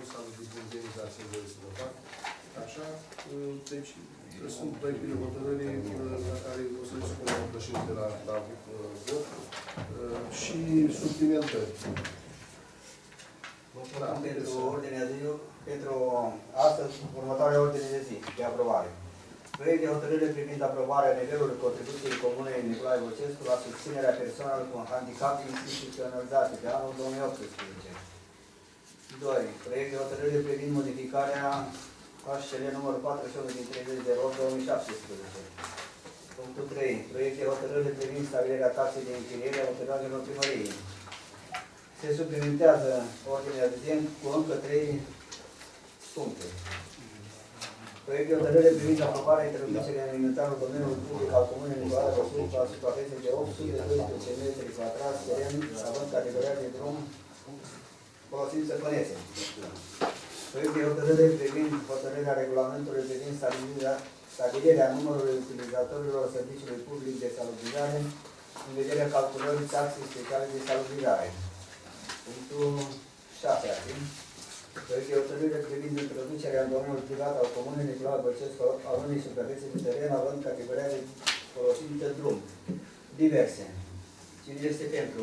salut din organizație voi să vă fac. Așa, deci sunt proiectele hotărârii la care o să le spunem președinte la vot și suplimentări. Vă propun pentru ordinea de zi, pentru astăzi, următoarea ordine de zi de aprobare. Proiect de hotărâre privind aprobarea nivelului contribuției Comunei Nicolae Bălcescu la susținerea persoanelor cu handicap instituționalizate pe anul 2018. 2. Proiect de hotărâre privind modificarea HCL numărul 41 din 30/8/2017. Punctul 3. Proiect de hotărâre privind stabilirea taxei de închiriere a autorităților primăriei. Se suplimentează ordinea de zi cu încă 3 puncte. Proiect de hotărâre privind aprobarea introducerii în inventarul domeniului public al Comunei Nicolae Bălcescu la suprafață de 812 metri pătrați teren, având categoria de drum folosit să pănețe. Proiect de hotărâre privind hotărârea regulamentului privind stabilirea numărului utilizatorilor serviciului public de salubrizare în vederea calculării taxei speciale de salubrizare. Punctul 7. Proiect de hotărâre privind introducerea în domeniul privat al Comunei Nicolae Bălcescu al unei suprafețe de teren având categoria de folosit de drum. Diverse. Cine este pentru?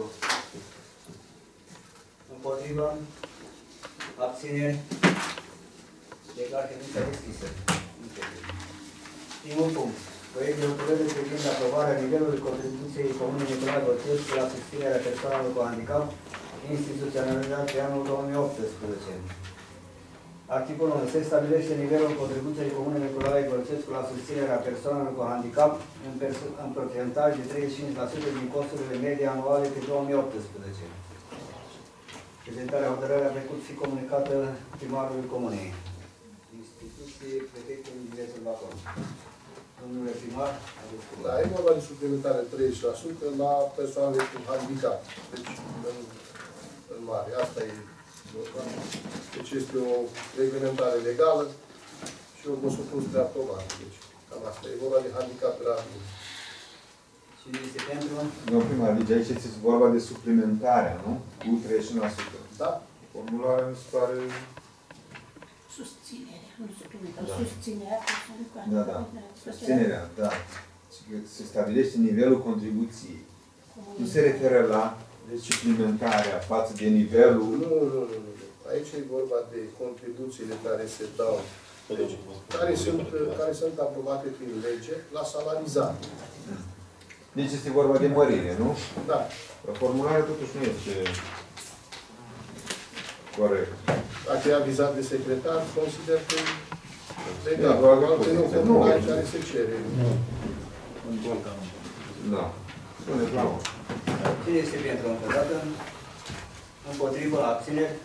Împotriva? Abțineri? Declar ședința deschisă. Primul punct. Proiect de hotărâre privind aprobarea nivelului contribuției Comunei Nicolae Bălcescu la susținerea persoanelor cu handicap instituționalizat pe anul 2018. Articolul 1. Se stabilește nivelul contribuției Comunei Nicolae Bălcescu la susținerea persoanelor cu handicap în procentaj de 35% din costurile medii anuale pe 2018. Prezentarea hotărârii a trecut fi comunicată primarului Comunei. Instituții, prefectul din diversul Bacău. Domnule primar, aveți cuvânt. Da, e vorba de suplimentare 30% la persoanele cu handicap. Deci, în mare. Asta e vorba. Deci este o reglementare legală și o supus spre aprobare. Deci, cam asta. E vorba de handicap grav. Cine este pentru? Domnul primar, deci aici este vorba de suplimentarea, nu? Cu 35%. Da? Formularea mi se pare... Susținerea, nu suplimentare, Da. susținerea. Da, da. Susținerea, da. Se stabilește nivelul contribuției. Nu se referă la suplimentarea față de nivelul... Nu. Aici e vorba de contribuțiile care se dau, deci, care sunt aprobate prin lege la salarizare. Deci este vorba de mărire, nu? Da. Formularea totuși nu este corect. Dacă e avizat de secretar, consider că legal. Da, probabil Alte nu, poziție. formulare Nu. care se cere. Da. Spune, bravo. Cine este pentru încă dată? Împotrivă, abțineri?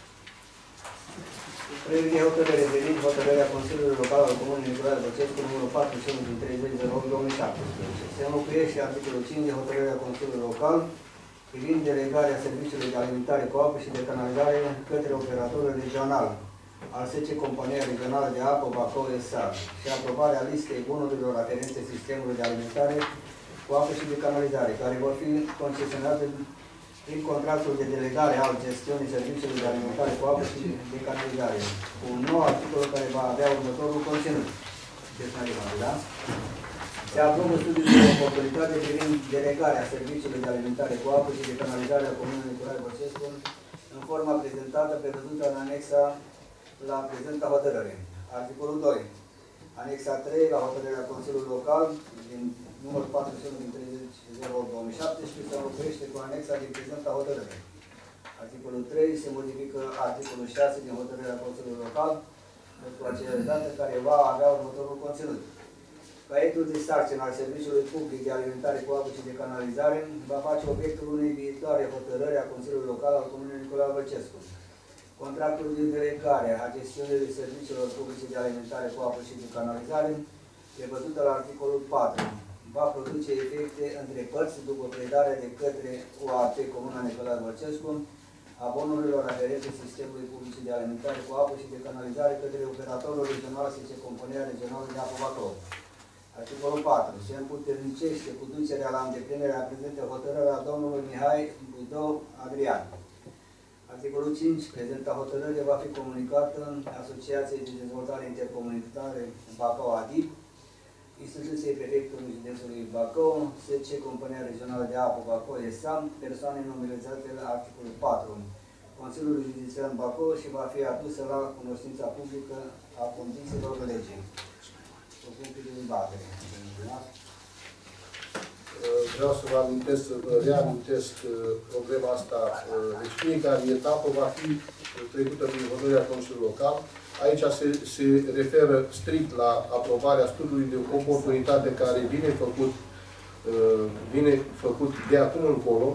Proiect de hotărâre privind hotărârea Consiliului Local al Comunei Nicolae Bălcescu numărul 41 din 30/8/2017. Se înlocuiește articolul 5 de hotărârea Consiliului Local privind delegarea serviciului de alimentare cu apă și de canalizare către operatorul regional al SC Compania Regională de Apă Bacău S.A. și aprobarea listei bunurilor aferente sistemului de alimentare cu apă și de canalizare, care vor fi concesionate prin contractul de delegare al gestiunii serviciului de alimentare cu apă și de canalizare, cu un nou articol care va avea următorul conținut. Da? Se aprobă studiul de oportunitate privind delegarea serviciului de alimentare cu apă și de canalizare a Comunei Nicolae Bălcescu în forma prezentată prevăzută în anexa la prezenta hotărâre. Articolul 2. Anexa 3 la hotărârea Consiliului Local din numărul 41 din 30/8/2017 se înlocuiește cu anexa din prezenta hotărâre. Articolul 3 se modifică articolul 6 din hotărârea Consiliului Local pentru aceeași dată care va avea următorul conținut. Caietul de sarcină al Serviciului Public de Alimentare cu apă și de canalizare va face obiectul unei viitoare hotărâri a Consiliului Local al Comunei Nicolae Bălcescu. Contractul de delegare a gestiunii serviciilor publice de alimentare cu apă și de canalizare, prevăzută la articolul 4, va produce efecte între părți după predarea de către OAP Comuna Nicolae Bălcescu a bonurilor aferente sistemului public de alimentare cu apă și de canalizare către operatorul regional SC Compania Regională de Apă Bacău. Articolul 4. Se împuternicește cu ducerea la îndeplinirea prezentei hotărâri a domnului Mihai Budou Adrian. Articolul 5. Prezenta hotărâre va fi comunicată Asociației de Dezvoltare Intercomunitară Bacău ADIP, instituției prefectului județului Bacău, SC Compania Regională de Apă Bacău SA, persoane nominalizate la articolul 4 Consiliului Județean Bacău și va fi adusă la cunoștința publică a condițiilor legii. O punct de dezbatere. Vreau să vă amintesc, să vă reamintesc problema asta. Deci fiecare etapă va fi trecută prin hotărârea Consiliului Local. Aici se referă strict la aprobarea studiului de oportunitate care vine făcut de acum încolo,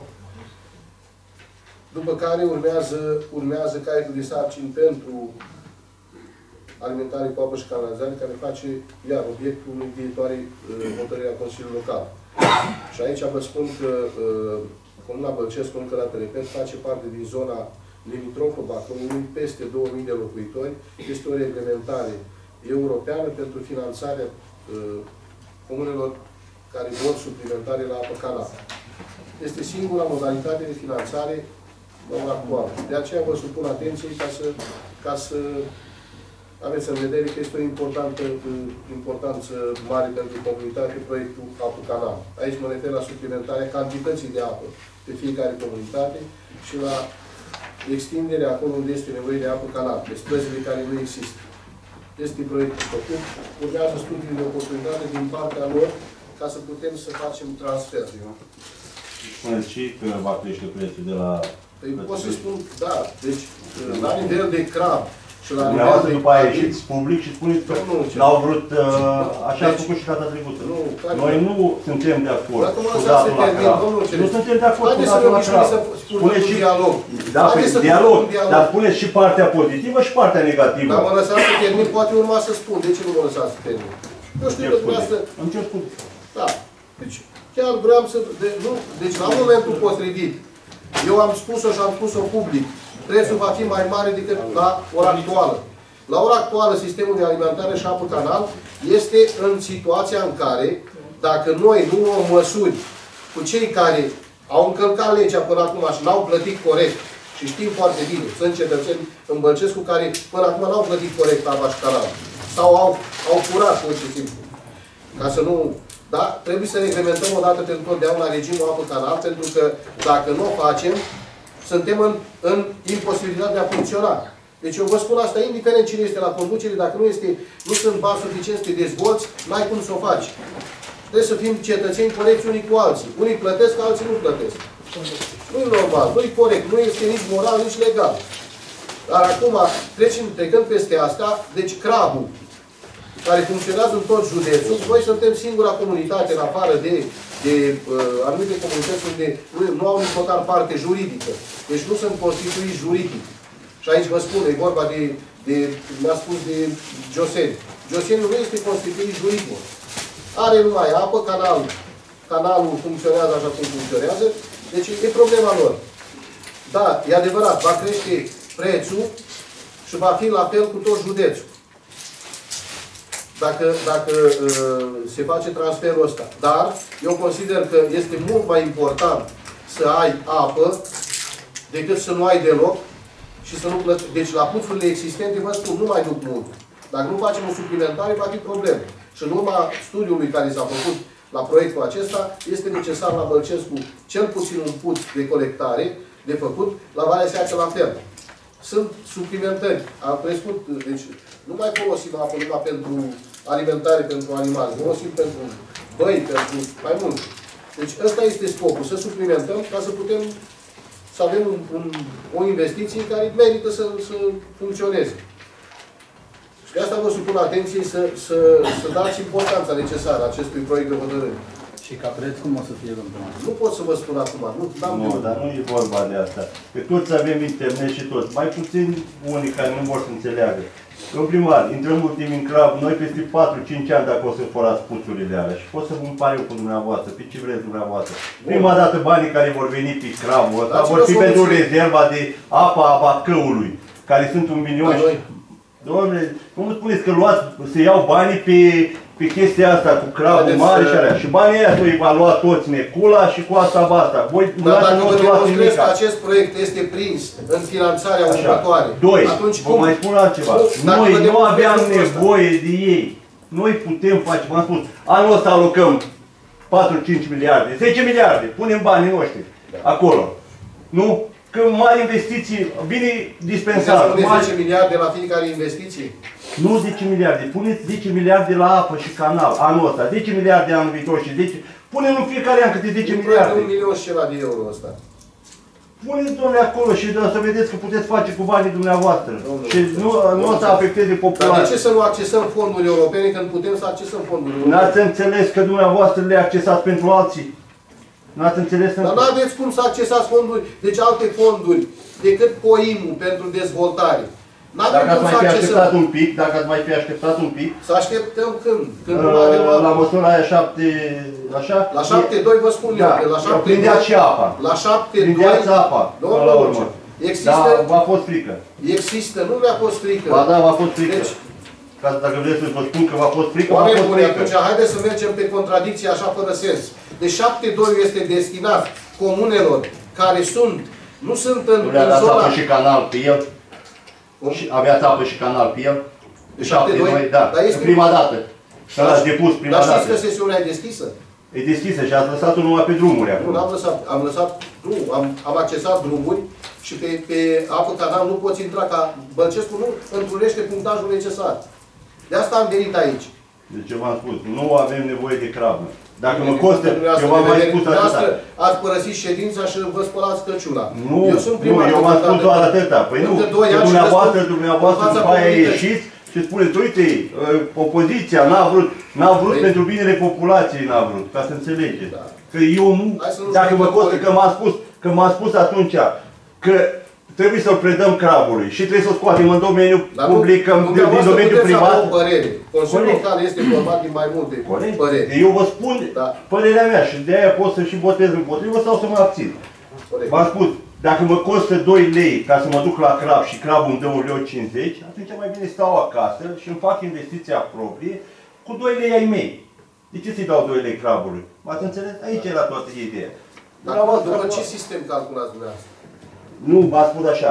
după care urmează caietul de sarcini pentru alimentare cu apă și canalizare, care face iar obiectul unei viitoare hotărâri a Consiliului Local. Și aici vă spun că Comuna Bălcescu, încă dată repet, face parte din zona limitrofă Bacăului, peste 2000 de locuitori. Este o reglementare europeană pentru finanțarea comunelor care vor suplimentare la apă canal. Este singura modalitate de finanțare la ora actuală. De aceea vă supun atenției ca să aveți în vedere că este o importanță mare pentru comunitate proiectul Apă Canal. Aici mă refer la suplimentarea cantității de apă pe fiecare comunitate și la extinderea acolo unde este nevoie de apă canal, pe străzile care nu există. Este proiectul făcut, urmează studiile de oportunitate din partea lor ca să putem să facem transfer. Spuneți și că va crește prețul de la... Păi pot să spun, da, deci la nivel de CRAB și la nivel dumneavoastră de... după aia ieșiți public și spuneți că n-au vrut, așa a făcut și data trecută. Noi nu suntem de acord cu datul la CRAB. Nu suntem de acord cu datul la CRAB. Spuneți și dialog. Da, dialog, dar spuneți și partea pozitivă și partea negativă. Dar mă lăsați să termin, poate urma să spun. De ce nu mă lăsați să termin? Eu știu că dumneavoastră... Îmi cer scuze. Da. Deci chiar vreau să... Deci la momentul potrivit, eu am spus-o și am spus-o public, prețul va fi mai mare decât la ora actuală. La ora actuală, sistemul de alimentare și apă canal este în situația în care, dacă noi nu luăm măsuri cu cei care au încălcat legea până acum și n-au plătit corect, și știm foarte bine, sunt cetățeni în Bălcescu care până acum n-au plătit corect apa și canal, sau au furat, pur și simplu. Ca să nu... Da? Trebuie să reglementăm odată pentru totdeauna regimul apă canal, pentru că dacă nu o facem, suntem în imposibilitate de a funcționa. Deci eu vă spun asta, indiferent cine este la conducere, dacă nu sunt bani suficienți să te dezvolți, n-ai cum să o faci. Trebuie să fim cetățeni corecți unii cu alții. Unii plătesc, alții nu plătesc. Nu e normal, nu e corect, nu este nici moral, nici legal. Dar acum, trecând peste asta, deci CRAB-ul, care funcționează în tot județul, noi suntem singura comunitate, în afară de anumite comunități unde nu au nici măcar parte juridică. Deci nu sunt constituiți juridic. Și aici vă spun, e vorba mi-a spus de Gioseni. Gioseni nu este constituit juridic. Are numai apă, canalul funcționează așa cum funcționează, deci e problema lor. Da, e adevărat, va crește prețul și va fi la fel cu tot județul. Dacă se face transferul ăsta. Dar eu consider că este mult mai important să ai apă decât să nu ai deloc și să nu plătești. Deci la puțurile existente, vă spun, nu mai duc mult. Dacă nu facem o suplimentare, va fi problemă. Și în urma studiului care s-a făcut la proiectul acesta, este necesar la Bălcescu cel puțin un put de colectare de făcut, la Valea Seacă la fel. Sunt suplimentări. Am crescut, deci nu mai folosim apă numai pentru alimentare pentru animale, folosim pentru băi, pentru mai mult. Deci ăsta este scopul, să suplimentăm ca să putem să avem o investiție care merită să funcționeze. Și de asta vă supun atenției să dați importanța necesară acestui proiect de hotărâre. Și ca preț cum o să fie, domnule? Nu pot să vă spun acum. Nu, dar nu e vorba de asta. Că toți avem internet și toți. Mai puțin unii care nu vor să înțeleagă. În primar, intrăm ultimii în CRAB, noi peste 4-5 ani dacă o să forați puțurile alea. Și pot să vă împar eu cu dumneavoastră, pe ce vreți dumneavoastră. Prima dată banii care vor veni pe CRAB-ul ăsta vor fi pentru rezerva de apa a Bacăului, care sunt 1 milion. Dom'le, cum spuneți că să iau banii pe pe chestia asta cu crabul mare și alea. Și banii ăia s-au evaluat toți necula și cu asta basta. Voi Dar dacă nu vă luați demonstrez nimic. că acest proiect este prins în finanțarea următoare, Doi, atunci vă mai spun altceva. Dacă Noi vă nu demonstrez aveam lucrul ăsta. nevoie de ei. Noi putem face, v-am spus, anul ăsta alocăm 4-5 miliarde, 10 miliarde, punem banii noștri acolo. Nu? Că mari investiții, vine dispensar. puneți 10 miliarde la fiecare investiție? Nu 10 miliarde, puneți 10 miliarde la apă și canal anul ăsta, 10 miliarde anul viitor și 10, punem în fiecare an câte 10 miliarde. Un milion și ceva de euro ăsta. Puneți, domnule, acolo și să vedeți că puteți face cu banii dumneavoastră. Domnule, Și nu o să afecteze Dar de populația. ce să nu accesăm fonduri europene când putem să accesăm fonduri europene? N-ați înțeles că dumneavoastră le accesați pentru alții? N-ați înțeles? Dar nu aveți cum să accesați fonduri, deci alte fonduri, decât POIM-ul pentru dezvoltare. Dacă ați mai fi așteptat un pic, Să așteptăm când? Când nu avem la măsura aia 7, așa? La 7.2 vă spun eu, că la 7.2... Prindeați și apa. La 7.2... Prindeați apa, până la urmă. Există... Da, v-a fost frică. Există, nu mi-a fost frică. Ba da, v-a fost frică. Deci, Dacă vreți să vă spun că v-a fost frică, v-a oameni fost buni, frică. atunci haideți să mergem pe contradicție așa fără sens. Deci 7.2 este destinat comunelor care sunt, nu sunt în Aveați zona... apă și canal pe el? Și aveați apă și canal pe el? De 7.2? Da, Dar este prima dată. Că l-ați depus prima Dar dată. știți că sesiunea e deschisă? E deschisă și ați lăsat-o numai pe drumuri Nu, acum. n-am lăsat. Am accesat drumuri și pe apă canal nu poți intra, ca Bălcescu nu întrunește punctajul necesar. De asta am venit aici. Deci eu v-am spus, nu avem nevoie de crabă. Dacă mă costă, eu v-am mai spus atâta. Ați părăsit ședința și vă spălați căciula. Nu, primar, eu v-am spus doar atâta. Păi nu, că dumneavoastră după aia ieșiți și spuneți, uite, opoziția n-a vrut pentru binele populației, n-a vrut, ca să înțelegeți. Da. Că eu nu, dacă mă costă, că m-am spus atunci, că trebuie să-l predăm crabului și trebuie să-l scoatem în domeniul public, din domeniul privat. Consiliul local este format din mai multe păreri. Eu vă spun părerea mea și de-aia pot să și votez împotrivă sau să mă abțin. V-am spus, dacă mă costă 2 lei ca să mă duc la crab și crabul îmi dă 1,50 lei, atunci mai bine stau acasă și îmi fac investiția proprie cu 2 lei ai mei. De ce să-i dau 2 lei crabului? M-ați înțeles? Aici era toată ideea. După ce sistem calculați dumneavoastră? Nu, v-am spus așa.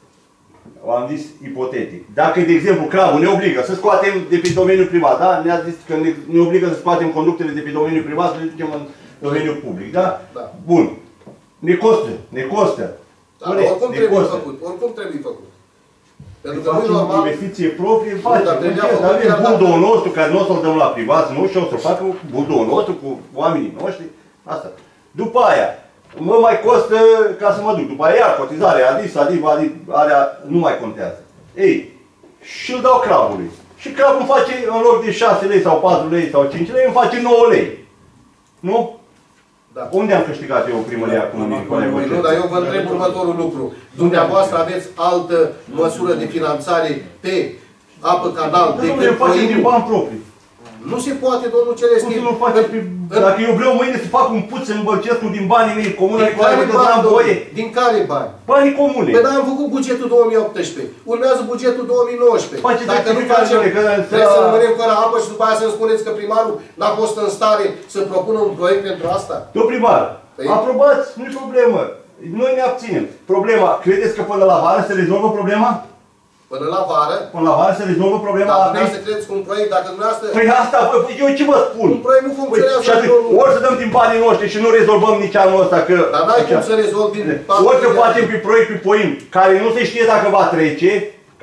Am zis ipotetic. Dacă, de exemplu, crabul ne obligă să scoatem de pe domeniul privat, da? Ne-a zis că ne obligă să scoatem conductele de pe domeniul privat, să le ducem în domeniul public, da? Da. Bun. Ne costă. Dar oricum trebuie făcut. Pentru că nu e normal... investiție proprie, facem. Dar avem budul nostru, care nu o să-l dăm la privat, nu? Și o să facă budul nostru cu oamenii noștri. Asta. După aia, mă mai costă ca să mă duc. După aia, cotizarea, adis, alea nu mai contează. Ei, și îl dau crabului. Și crabul îmi face, în loc de 6 lei sau 4 lei sau 5 lei, îmi face 9 lei. Nu? Da. Unde am câștigat eu primăria Comunii Nicolae Bălcescu? Nu, dar eu vă întreb următorul lucru. Dumneavoastră aveți altă măsură de finanțare pe apă canal decât facem din bani proprii. Nu se poate, domnul Celestin. Cum să nu face? Dacă eu vreau mâine să fac un puț în Bălcescu din banii mei, Comuna Nicolae Bălcescu, n-am voie. Din care bani? Banii comune. Păi dar am făcut bugetul 2018. Urmează bugetul 2019. Dacă nu facem, trebuie să rămânem fără apă și după aia să-mi spuneți că primarul n-a fost în stare să propună un proiect pentru asta? Domnul primar, aprobați, nu-i problemă. Noi ne abținem. Problema, credeți că până la vară se rezolvă problema? Până la vară? Până la vară se rezolvă problema? Dar dumneavoastră credeți că un proiect, dacă dumneavoastră... Păi asta, eu ce vă spun? Un proiect nu funcționează. Ori să dăm din banii noștri și nu rezolvăm nici anul ăsta, că... Dar n-ai cum să rezolvi din... Ori să facem pe proiect pe POIM, care nu se știe dacă va trece,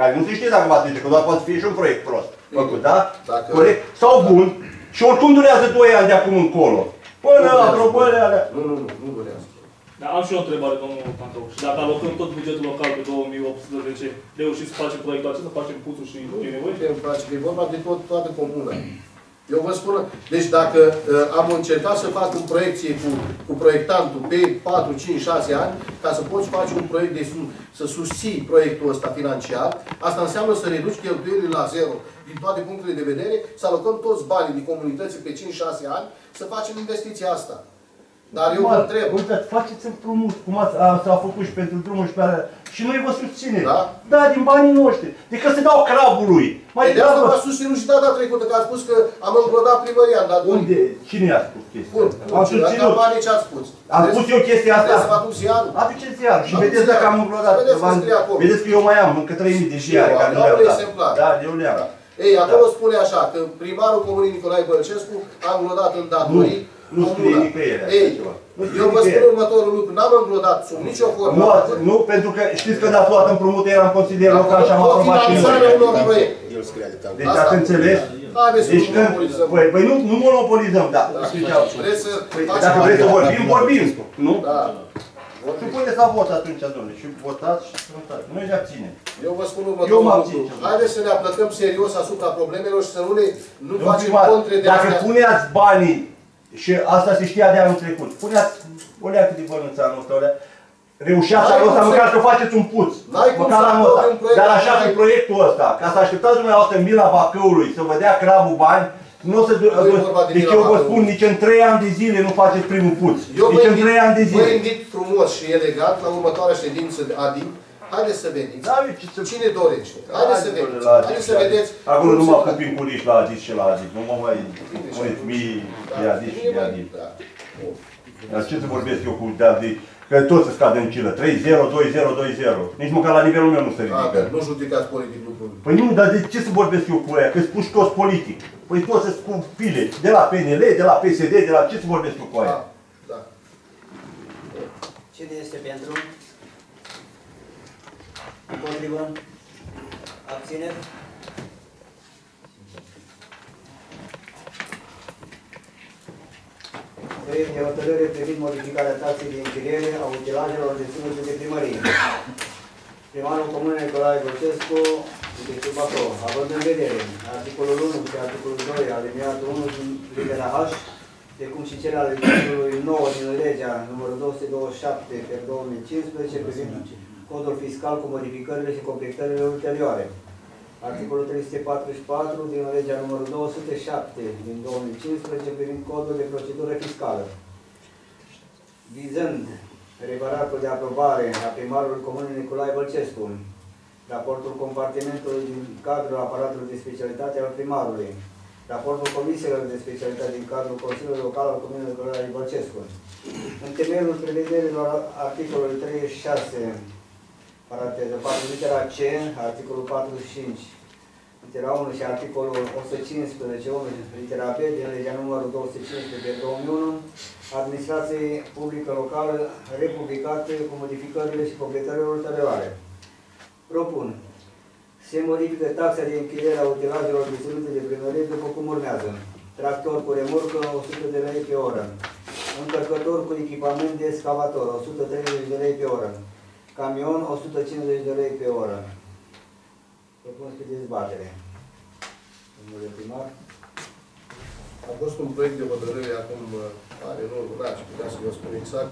că doar poate fi și un proiect prost făcut, da? Corect? Sau bun, și oricum durează 2 ani de acum încolo. Până aprobările alea. Nu durează. Dar am și o întrebare, domnul Pantou. Și dacă alocăm tot bugetul local pe 2018, reușiți să facem proiectul acesta, să facem puțul și e nevoie? Nu face, că e vorba de toată comuna. Eu vă spun, deci dacă am încercat să fac o proiecție cu proiectantul pe 4, 5, 6 ani, ca să poți face un proiect să susții proiectul ăsta financiar, asta înseamnă să reduci cheltuielile la zero din toate punctele de vedere, să alocăm toți banii din comunității pe 5-6 ani, să facem investiția asta. Dar eu vă întreb. Uitați, faceți împrumut, cum s-a făcut și pentru drumul și pe alea. Și noi vă susținem. Da? Da, din banii noștri. Decât să dau crabului. Mai De asta degrabă. v-a susținut și data trecută, că a spus că am împlodat primăria, dar Unde? Cine i-a spus chestia Bun, asta? Am la susținut. campanie ce ați spus? Am spus eu chestia Trebuie să asta. vă aduc ziarul? Aduceți ziarul și Aduceți vedeți dacă am ziarul. împlodat. Vedeți că scrie acolo. Vedeți că eu mai am încă 3000 de ziare eu care am, nu le-am un dat. exemplar. Da, eu le-am. Ei, acolo spune așa, că primarul Comunei Nicolae Bălcescu a înglodat în datorii. Nu scrie comuna. nicăieri așa Ei, ceva. Nu scrie eu vă spun nicăieri. următorul lucru, n-am înglodat sub nicio formă. Nu, pentru că știți că dați luat împrumute, eram consilier local și am aprobat și finanțarea noi. unor proiecte. Deci Asta. ați înțeles? Haideți să Deci nu când, monopolizăm. păi nu monopolizăm, da. Vreți să faceți Dacă vreți să vorbim, vorbim. Nu? Da. Și puneți la vot atunci, domnule. Și votați și votați. Noi ne abținem. Eu vă spun Eu următorul mă lucru. abțin. Haideți să ne aplicăm serios asupra problemelor și să nu facem Primar, contre de dacă astea. puneați banii, și asta se știa de anul trecut, puneați o leacă de bănuță anul ăsta, o leacă, reușeați anul ăsta, măcar că faceți un puț. N-ai cum Măcar să anul ăsta. aprobi un proiect Dar dacă așa n-ai- și proiectul ăsta, ca să așteptați dumneavoastră în mila Bacăului să vă dea crabul bani, nu o să... Nu e vorba de Deci mila eu vă Bacăului. spun, nici în 3 ani de zile nu faceți primul puț. Eu Nici în 3 ani de vă zile. invit frumos și elegant la următoarea ședință de ADIC. Haideți să veniți. Da, ce să... Cine dorește? Haideți să veniți. Haideți să vedeți. Acolo cum nu se mă face. pup cu riși la Adis și la Adis. Nu mă mai puneți mii de Adis și de Adis. Da. Dar ce să vorbesc eu cu de Adis? Că tot se scade în cilă. 3-0, 2-0, 2-0. Nici măcar la nivelul meu nu se ridică. Nu judecați politic lucrurile. Păi nu, dar de ce să vorbesc eu cu aia? Că spun și toți politic. Păi toți sunt cu file. De la PNL, de la PSD, de la ce să vorbesc eu cu aia? Da. Da. Cine este pentru? Împotrivă? Abțineri? Proiect de hotărâre privind modificarea taxei de închiriere a utilajelor deținute de primărie. Primarul Comunei Nicolae Bălcescu, județul Bacău, având în vedere articolul 1 și articolul 2, aliniatul 1 din litera H, precum și cele ale articolului 9 din legea numărul 227 pe 2015 privind codul fiscal cu modificările și completările ulterioare. Articolul 344 din legea numărul 207 din 2015 privind codul de procedură fiscală. Vizând referatul de aprobare a primarului Comunei Nicolae Bălcescu, raportul compartimentului din cadrul aparatului de specialitate al primarului, raportul comisiilor de specialitate din cadrul Consiliului Local al Comunei Nicolae Bălcescu. În temeiul prevederilor articolului 36, paranteză 4, litera C, articolul 45, litera 1 și articolul 115, 1, litera B, din legea numărul 215 pe 2001, administrației publică locală republicată cu modificările și completările ulterioare. Propun. Se modifică taxa de închiriere a utilajelor deținute de primărie după cum urmează. Tractor cu remorcă 100 de lei pe oră. Încărcător cu echipament de excavator 130 de lei pe oră. Camion 150 de lei pe oră. Propun spre dezbatere. Domnule primar. A fost un proiect de hotărâre acum, are în urmă, n-aș putea să vă spun exact,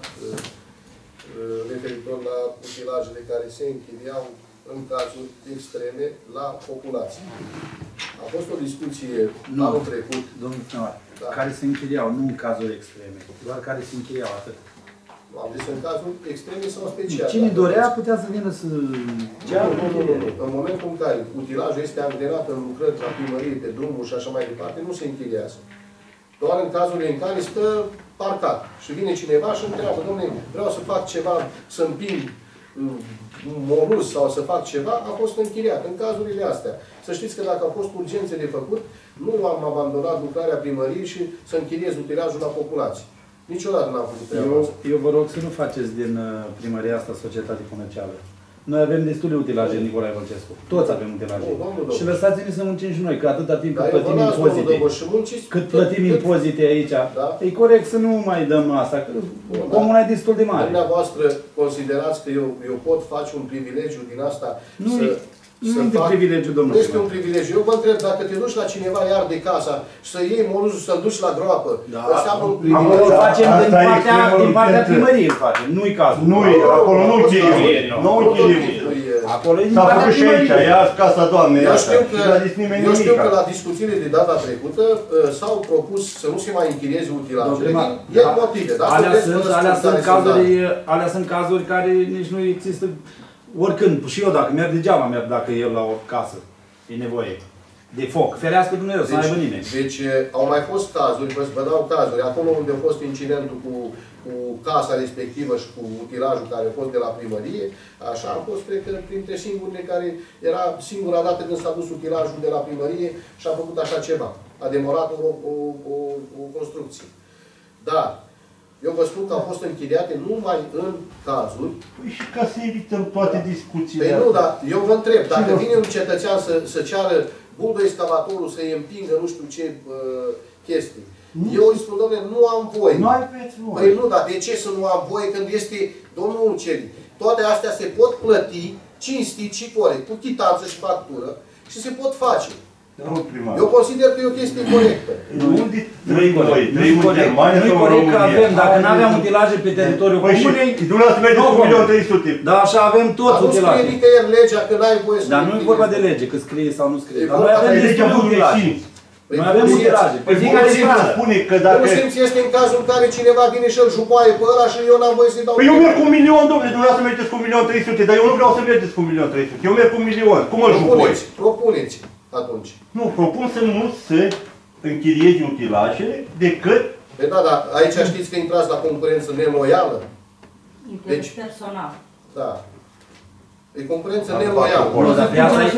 referitor la utilajele care se închiriau în cazuri extreme la populație. A fost o discuție anul trecut. Domnul primar, Da. care se închiriau, nu în cazuri extreme, doar care se închiriau atât. Am zis în cazuri extreme sau speciale. Cine dorea putea să vină să ceară închiriere. În momentul în care utilajul este angrenat în lucrări la primărie, pe drumuri și așa mai departe, nu se închiriază. Doar în cazurile în care stă parcat și vine cineva și întreabă, dom'le, vreau să fac ceva, să împing un molus sau să fac ceva, a fost închiriat. În cazurile astea. Să știți că dacă au fost urgențe de făcut, nu am abandonat lucrarea primăriei și să închiriez utilajul la populație. Niciodată n-am făcut treaba asta. Eu vă rog să nu faceți din primăria asta societate comercială. Noi avem destule utilaje în Nicolae Bălcescu. Toți avem utilaje. Și lăsați-ne să muncim și noi, că atâta timp cât plătim impozite. Cât plătim impozite aici, e corect să nu mai dăm asta. Comuna e destul de mare. Dumneavoastră considerați că eu pot face un privilegiu din asta Nu e de privilegiu, domnule. Nu este un privilegiu. Eu vă întreb, dacă te duci la cineva iar de casa și să iei moluzul să-l duci la groapă, înseamnă un privilegiu. Acolo facem din partea primăriei, nu-i cazul. Nu-i, acolo nu închirim. Nu închirim. Acolo e din S-a partea făcut și aici, primăriei. ia casa doamnei Eu asta. știu Și n-a zis nimeni eu știu că nimica. la discuțiile de data trecută s-au propus să nu se mai închirieze utilajele. Domnule, E motive, da? Alea sunt cazuri care nici nu există oricând. Și eu dacă merg degeaba merg dacă el la o casă. E nevoie de foc. Ferească Dumnezeu, să nu aibă nimeni. Deci au mai fost cazuri, vă dau cazuri, acolo unde a fost incidentul cu casa respectivă și cu utilajul care a fost de la primărie, așa a fost, cred că, printre singurele care era singura dată când s-a dus utilajul de la primărie și a făcut așa ceva. A demorat o construcție. Dar eu vă spun că au fost închiriate numai în cazuri. Păi și ca să evităm toate discuțiile. Păi nu, dar eu vă întreb, dacă vine un cetățean să ceară buldo-excavatorul să-i împingă nu știu ce chestii, eu îi spun, domnule, nu am voie. Nu aveți voie. Păi nu, dar de ce să nu am voie când este domnul Uceli? Toate astea se pot plăti cinstit și corect, cu chitanță și factură și se pot face. Domnul primar. Eu consider că e o chestie corectă. Unde trăim noi? Trăim în Germania sau în corect că avem, România? dacă nu aveam utilaje pe teritoriul Păi și comunei, dumneavoastră mergeți cu 1.300.000. da, așa avem toți Dar nu scrie utilaje. nicăieri legea că n-ai voie să... Dar nu e vorba de lege, că scrie sau nu scrie. E Dar vorba noi avem de destule legea utilaje. bunului simț. Noi avem utilaje. Pe Păi fiecare bunul simț stradă. spune că dacă... Nu simți este în cazul în care cineva vine și îl jupoaie pe ăla și eu n-am voie să-i dau... Păi eu merg cu 1.000.000, domnule, dumneavoastră mergeți cu 1.300.000, dar eu nu vreau să mergeți cu 1.300.000. Eu merg cu 1.000.000. Cum îl jupoi? Propuneți atunci. Nu, propun să nu se închirieze utilajele decât... Păi da, dar aici știți că intrați la concurență neloială? Interes personal. Da. E concurență neloială. Nu, dar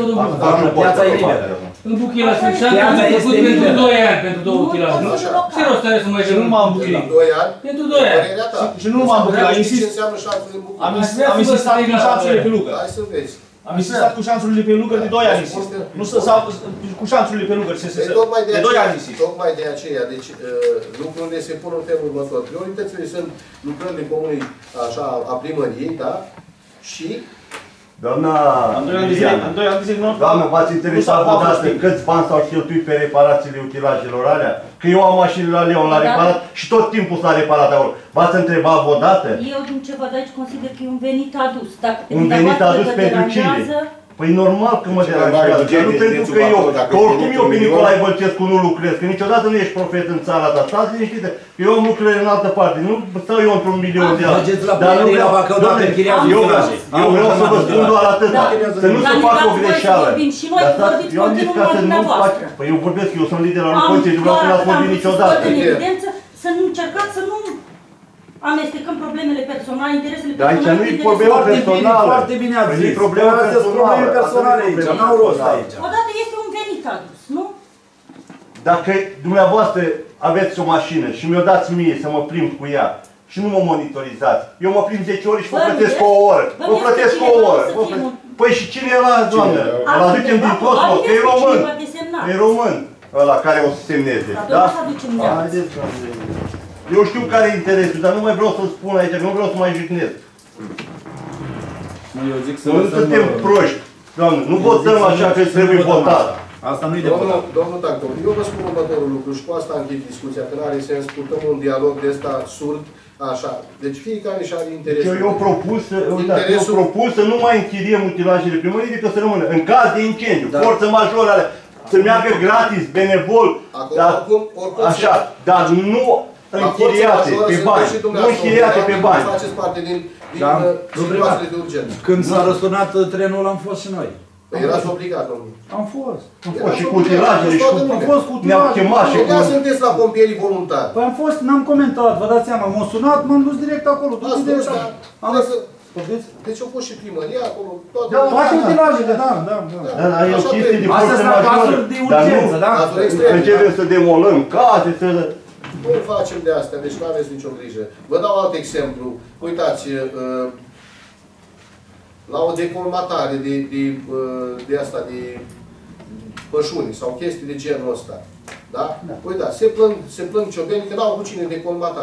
piața e liberă. În Buchila sunt 6 ani, am făcut pentru 2 ani, pentru 2 utilaje. Nu ce rost are să mai Și nu m-am Pentru bucurat. 2 ani? Pentru 2 ani. Părerea ta. Și nu m-am bucurat, Știi insist. ce înseamnă șanțul în București? Am insistat cu șanțurile pe lucră. Hai să vezi. Am insistat cu șanțurile pe lucră de 2 ani insist. Nu să sau cu șanțurile pe lucră. Păi tocmai De 2 ani insist. Tocmai de aceea, deci lucrurile se pun în felul următor. Prioritățile sunt lucrările comunei, așa, a primăriei, da? Și Doamna... Am 2 ani de zile, nu? Doamnă, v-ați interesat vreodată câți bani s-au cheltuit pe reparațiile utilajelor alea? Că eu am mașinile la Leon la reparat și tot timpul s-a reparat acolo. V-ați întrebat vreodată? Eu, din ce văd aici, consider că e un venit adus. Dacă pe Un venit dumneavoastră adus vă pentru cine? deranjează, Păi normal că mă deranjează, dar nu pentru că eu, că oricum eu pe Nicolae Bălcescu nu lucrez, că niciodată nu ești profet în țara ta. Stați liniștite, că eu am lucrări în altă parte, nu stau eu într-un milion de ani. Mergeți la primărie la Bacău dacă închiriază utilaje. Eu vreau să vă spun doar atâta, să nu se facă o greșeală. și noi vorbiți Eu am zis continuu ca la să nu dumneavoastră. faci, păi eu vorbesc, eu sunt lider al opoziției, dumneavoastră n-ați vorbit niciodată. în evidență să nu încercați să nu amestecăm problemele personale, interesele Dar aici personale. nu e problemă personală. Foarte bine ați Păi zis. nu e problemă Astea sunt personală. probleme personale Asta nu e aici, problemă n-au rost personală. aici. Odată este un venit adus, nu? Dacă dumneavoastră aveți o mașină și mi-o dați mie să mă plimb cu ea și nu mă monitorizați, eu mă plimb 10 ore și vă plătesc o oră. Vă plătesc o oră. Păi și cine e ăla, doamnă? Îl aducem din Cosmo, că e român. E român ăla care o să semneze. Da? Haideți, doamne. Eu știu care e interesul, dar nu mai vreau să-l spun aici, că nu vreau să mai jignesc. Eu zic să Nu suntem proști. Doamne, nu votăm așa că trebuie votat. Asta nu-i de votat. Domnul Tancău, eu vă spun următorul lucru și cu asta închid discuția, că n-are sens, purtăm un dialog de ăsta surd, așa. Deci fiecare și are interesul. Eu propun să nu mai închiriem utilajele primării decât să rămână. În caz de incendiu, forță majoră alea, să meargă gratis, benevol, dar, așa, dar nu închiriate pe bani. Nu închiriate pe bani. Faceți parte din situațiile de urgență. Când s-a răsturnat trenul, am fost și noi. Păi erați obligat, domnul. Am fost. Și cu utilajele și cu... Am fost cu Ne-am utilaje. chemat și cu... Sunteți la pompierii voluntari. Păi am fost, n-am comentat, vă dați seama, m-am sunat, m-am dus direct acolo. Ați dus, da. Am Vreți dus. să- Deci au fost și primăria acolo, toate... Toate utilajele, da. Da, e o chestie de Astea forță sunt majoră. cazuri de Dar urgență, nu da? Cazuri extreme. începem să demolăm case, să... Nu facem de astea, deci nu aveți nicio grijă. Vă dau alt exemplu. Uitați, la o decolmatare de asta, de pășuni sau chestii de genul ăsta. Da? Uitați, se plâng ciobenii că n-au cu cine decolmata.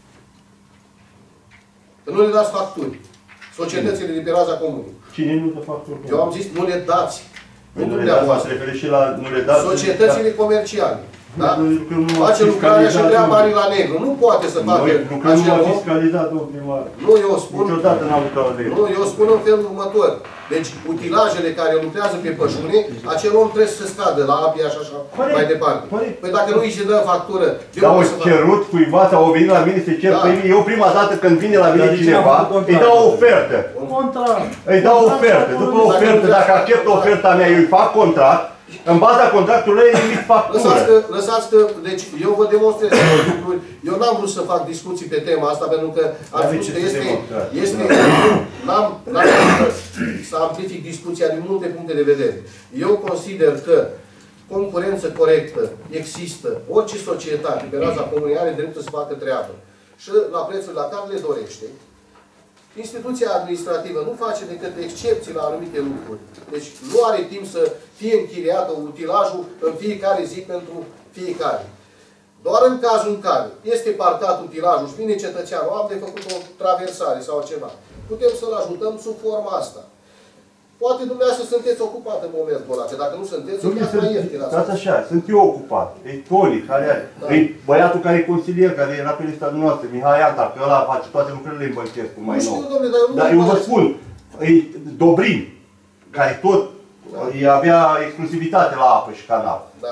Că nu le dați facturi. Societățile de pe raza comunei. Cine nu dă facturi? Eu am zis, nu le dați. Nu Nu le dați, dumneavoastră. se referă și la... Nu le dați... Societățile comerciale. Da? Face lucrarea și treaba are la negru. Nu poate să facă Noi nu am fiscalizat, domnul primar. Nu, eu spun... Niciodată n-am lucrat la negru. Nu, eu spun în felul următor. Deci, utilajele care lucrează pe pășune, acel om trebuie să scadă la API și așa mai departe. Păi dacă nu îi se dă factură... Dar au cerut cuiva sau au venit la mine să cer pe mine. Eu prima dată când vine la mine cineva, îi dau o ofertă. Îi dau o ofertă. După ofertă, dacă acceptă oferta mea, eu îi fac contract. În baza contractului ei emit factură. Lăsați că, deci eu vă demonstrez lucruri. Eu n-am vrut să fac discuții pe tema asta pentru că am spus că este n-am să amplific discuția din multe puncte de vedere. Eu consider că concurență corectă există. Orice societate pe raza comunei are dreptul să facă treabă. Și la prețul la care le dorește. Instituția administrativă nu face decât excepții la anumite lucruri. Deci nu are timp să fie închiriată utilajul în fiecare zi pentru fiecare. Doar în cazul în care este parcat utilajul și vine cetățeanul, am de făcut o traversare sau ceva, putem să-l ajutăm sub forma asta. Poate dumneavoastră sunteți ocupat în momentul ăla, că dacă nu sunteți, e chiar mai ieftin asta. Dați așa, sunt eu ocupat. E Toni, care are. E băiatul care e consilier, care era pe lista dumneavoastră, Mihai Anta, că ăla face toate lucrurile în Bălcescu, mai nou. Nu știu, domnule, dar eu nu... Dar eu vă spun, e Dobrin, care tot avea exclusivitate la apă și canal. Da.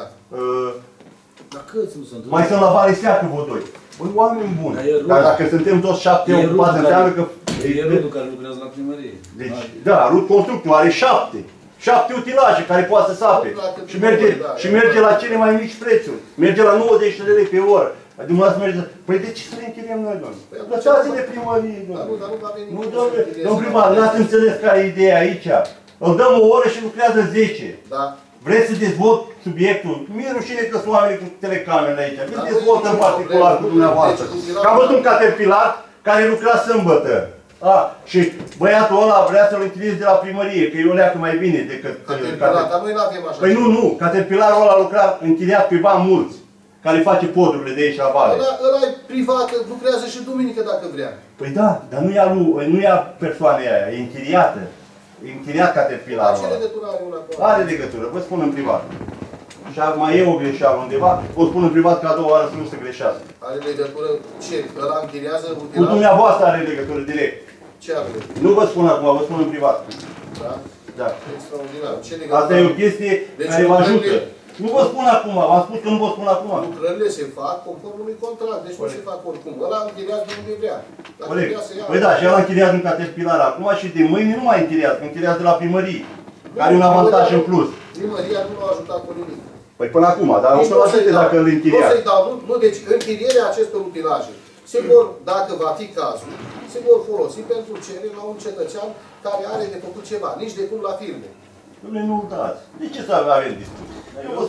Mai sunt la Valea Seacă vă doi. Băi, oameni buni. Dar dacă suntem toți 7 ocupați, înseamnă că... E Rudul care lucrează la primărie. Deci, da, Rud Constructul are 7. 7 utilaje care poate să sape. Și merge la cele mai mici prețuri. Merge la 90 de lei pe oră. Dumneavoastră merge... Păi de ce să le închiriem noi, doamne? Lăsați-le primărie, doamne. Nu, doamne, domnul primar, n-ați înțeles care e ideea aici. Îl dăm o oră și lucrează 10. Da. Vreți să dezvolt subiectul? Mi-e rușine că sunt oameni cu telecamerele aici. Nu dezvolt în particular cu dumneavoastră. Că am văzut un caterpilar care lucra sâmbătă. Și băiatul ăla vrea să-l închiriez de la primărie, că e o leacă mai bine decât... Caterpilar, dar noi n-avem așa. Păi nu, caterpilarul ăla lucra închiriat pe bani mulți, care face podurile de aici la vale. Ăla e privat, lucrează și duminică dacă vrea. Păi da, dar nu ia persoanei aia, e închiriată. E închiriat caterpilarul ăla. Ce legătură are una cu Are legătură, vă spun în privat. Și mai e o greșeală undeva, o spun în privat ca a doua oară să nu se greșească. Are legătură ce? Ăla închiriază utilaj? Cu dumneavoastră are legătură direct. Ce are legătură? Nu vă spun acum, vă spun în privat. Da? Da. Extraordinar. Ce legătură? Asta e o chestie care vă ajută. Nu vă spun acum, v-am spus că nu vă spun acum. Lucrările se fac conform unui contract, deci nu se fac oricum. Ăla închiriază de unde vrea. Păi da, și ăla închiriază în caterpilar acum și de mâine nu mai închiriază, că închiriază de la primărie. Care e un avantaj în plus. Primăria nu l-a ajutat cu nimic. Păi până acum, dar o să-l ajute dacă îl închiriază. Nu, deci închirierea acestor utilaje se vor, dacă va fi cazul, se vor folosi pentru cerere la un cetățean care are de făcut ceva, nici de cum la firme. Dom'le, nu dați. De ce să avem discuții?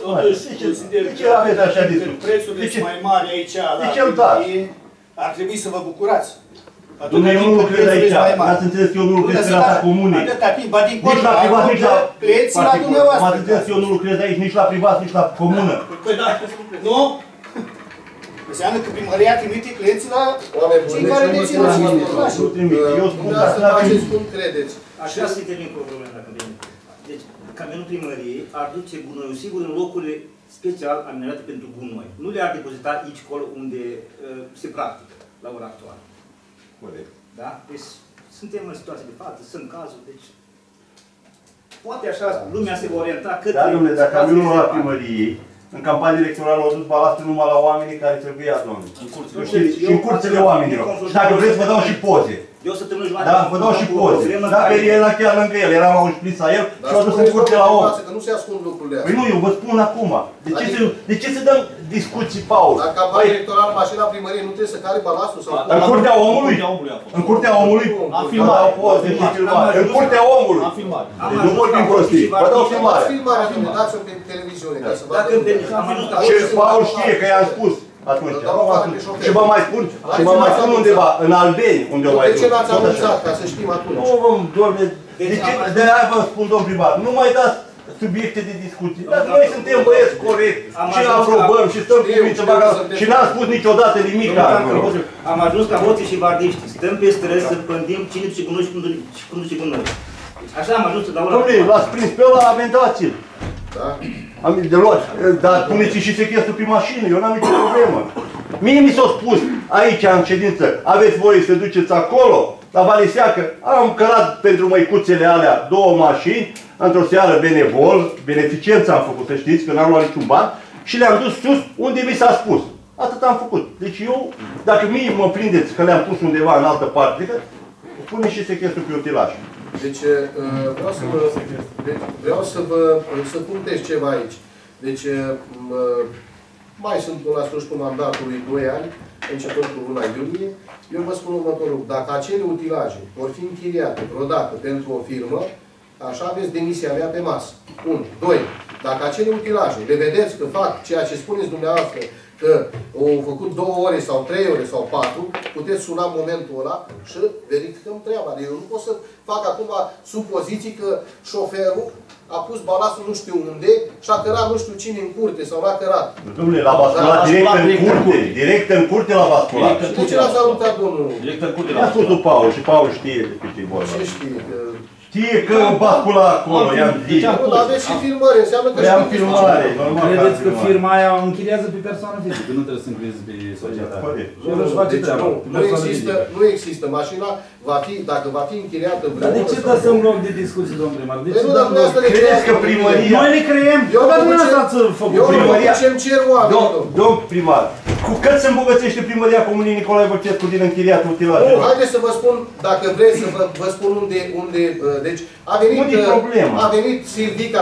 De ce aveți așa discuții? Prețurile sunt mai mari aici, la primărie, ar trebui să vă bucurați. Dom'le, eu nu lucrez aici. N-ați înțeles că eu nu lucrez pe la comune. Nici la privat, nici la particular. M-ați înțeles că eu nu lucrez aici nici la privat, nici la comună. Păi da, nu? Înseamnă că primăria trimite clienții la cei care dețin acest lucraj. Nu trimite. Eu spun că nu faceți cum credeți. Așa să termin problema dacă vine. Deci, camionul primăriei ar duce gunoiul sigur în locurile special amenajate pentru gunoi. Nu le-ar depozita aici, acolo unde se practică, la ora actuală. Corect. Da? Deci, suntem în situație de față, sunt cazuri, deci... Poate așa lumea se va orienta către... Da, dom'le, dar camionul la primărie, în campanie electorală au dus balastul numai la oamenii care trebuia, domnule. Și în curțile oamenilor. Și dacă vreți, vă dau și poze. De o săptămână jumătate. Da, vă dau și poze. Dacă era chiar lângă el, eram la un șpriț la el și l-a dus în curte la om. Că nu se ascund lucrurile astea. Păi nu, eu vă spun acum. De ce să dăm discuții, Paul? La campanie electorală, mașina primăriei nu trebuie să care balastul sau... În curtea omului? În curtea omului? Am filmat. În curtea omului. Am filmat. Deci nu vorbim prostii. Vă dau filmare. Filmarea, dați-o pe televiziune. Și Paul știe că i-am spus. Atunci, și vă mai spun undeva, în Albeni, unde o mai duc. De ce l-ați anunțat, ca să știm atunci? Nu, doamne, de-aia vă spun, domn primar, nu mai dați subiecte de discuții. Dar noi suntem băieți corecti și aprobăm și stăm cu uliță bagați și n-am spus niciodată nimic. Am ajuns ca hoții și vardiști, stăm pe străzi să pândim cine duce cu noi și cum duce cu noi. Așa am ajuns să dau la... Dom'le, l-ați prins pe ăla, aventați-l. Da? Am deloc, dar puneți și sechestrul pe mașină, eu n-am nicio problemă. Mie mi s-a spus aici în ședință, aveți voie să duceți acolo, la Valeseacă, am cărat pentru măicuțele alea 2 mașini, într-o seară benevol, beneficență am făcut, să știți, că n-am luat niciun ban, și le-am dus sus unde mi s-a spus. Atât am făcut. Deci eu, dacă mie mă prindeți că le-am pus undeva în altă parte, pune și sechestrul pe utilaj. Deci vreau să punctez ceva aici. Deci mai sunt la sfârșitul mandatului 2 ani, începând cu luna iunie. Eu vă spun următorul. Dacă acele utilaje vor fi închiriate vreodată pentru o firmă, așa aveți demisia mea pe masă. 1. 2. Dacă acele utilaje le vedeți că fac ceea ce spuneți dumneavoastră, că au făcut 2 ore sau 3 ore sau 4, puteți suna în momentul ăla și verificăm treaba. Eu nu pot să fac acum supoziții că șoferul a pus balastul nu știu unde și a cărat nu știu cine în curte sau n-a cărat. Dom'le, la basculat, direct în curte. Direct în curte la basculat. De ce l-a salutat domnul? Direct în curte. I-a spus lui Paul și Paul știe de ce e vorba. Ce știe? Știe că bascula acolo, i-am zis. Nu, aveți și filmări, înseamnă că știți filmare. Credeți că firma aia închiriază pe persoană fizică, nu trebuie să închirieze pe societate. Nu există. Mașina va fi, dacă va fi închiriată vreodată... Dar de ce dați în loc de discuții, domn primar? De ce credeți că primăria... Noi le creăm? Dar nu ați făcut primăria. Eu ce-mi cer oamenii, domn primar, cu cât se îmbogățește primăria Comunei Nicolae Vâlcescu din închiriatul utilajelor? Nu, haideți să vă spun, dacă vreți să vă spun unde deci a venit Silvica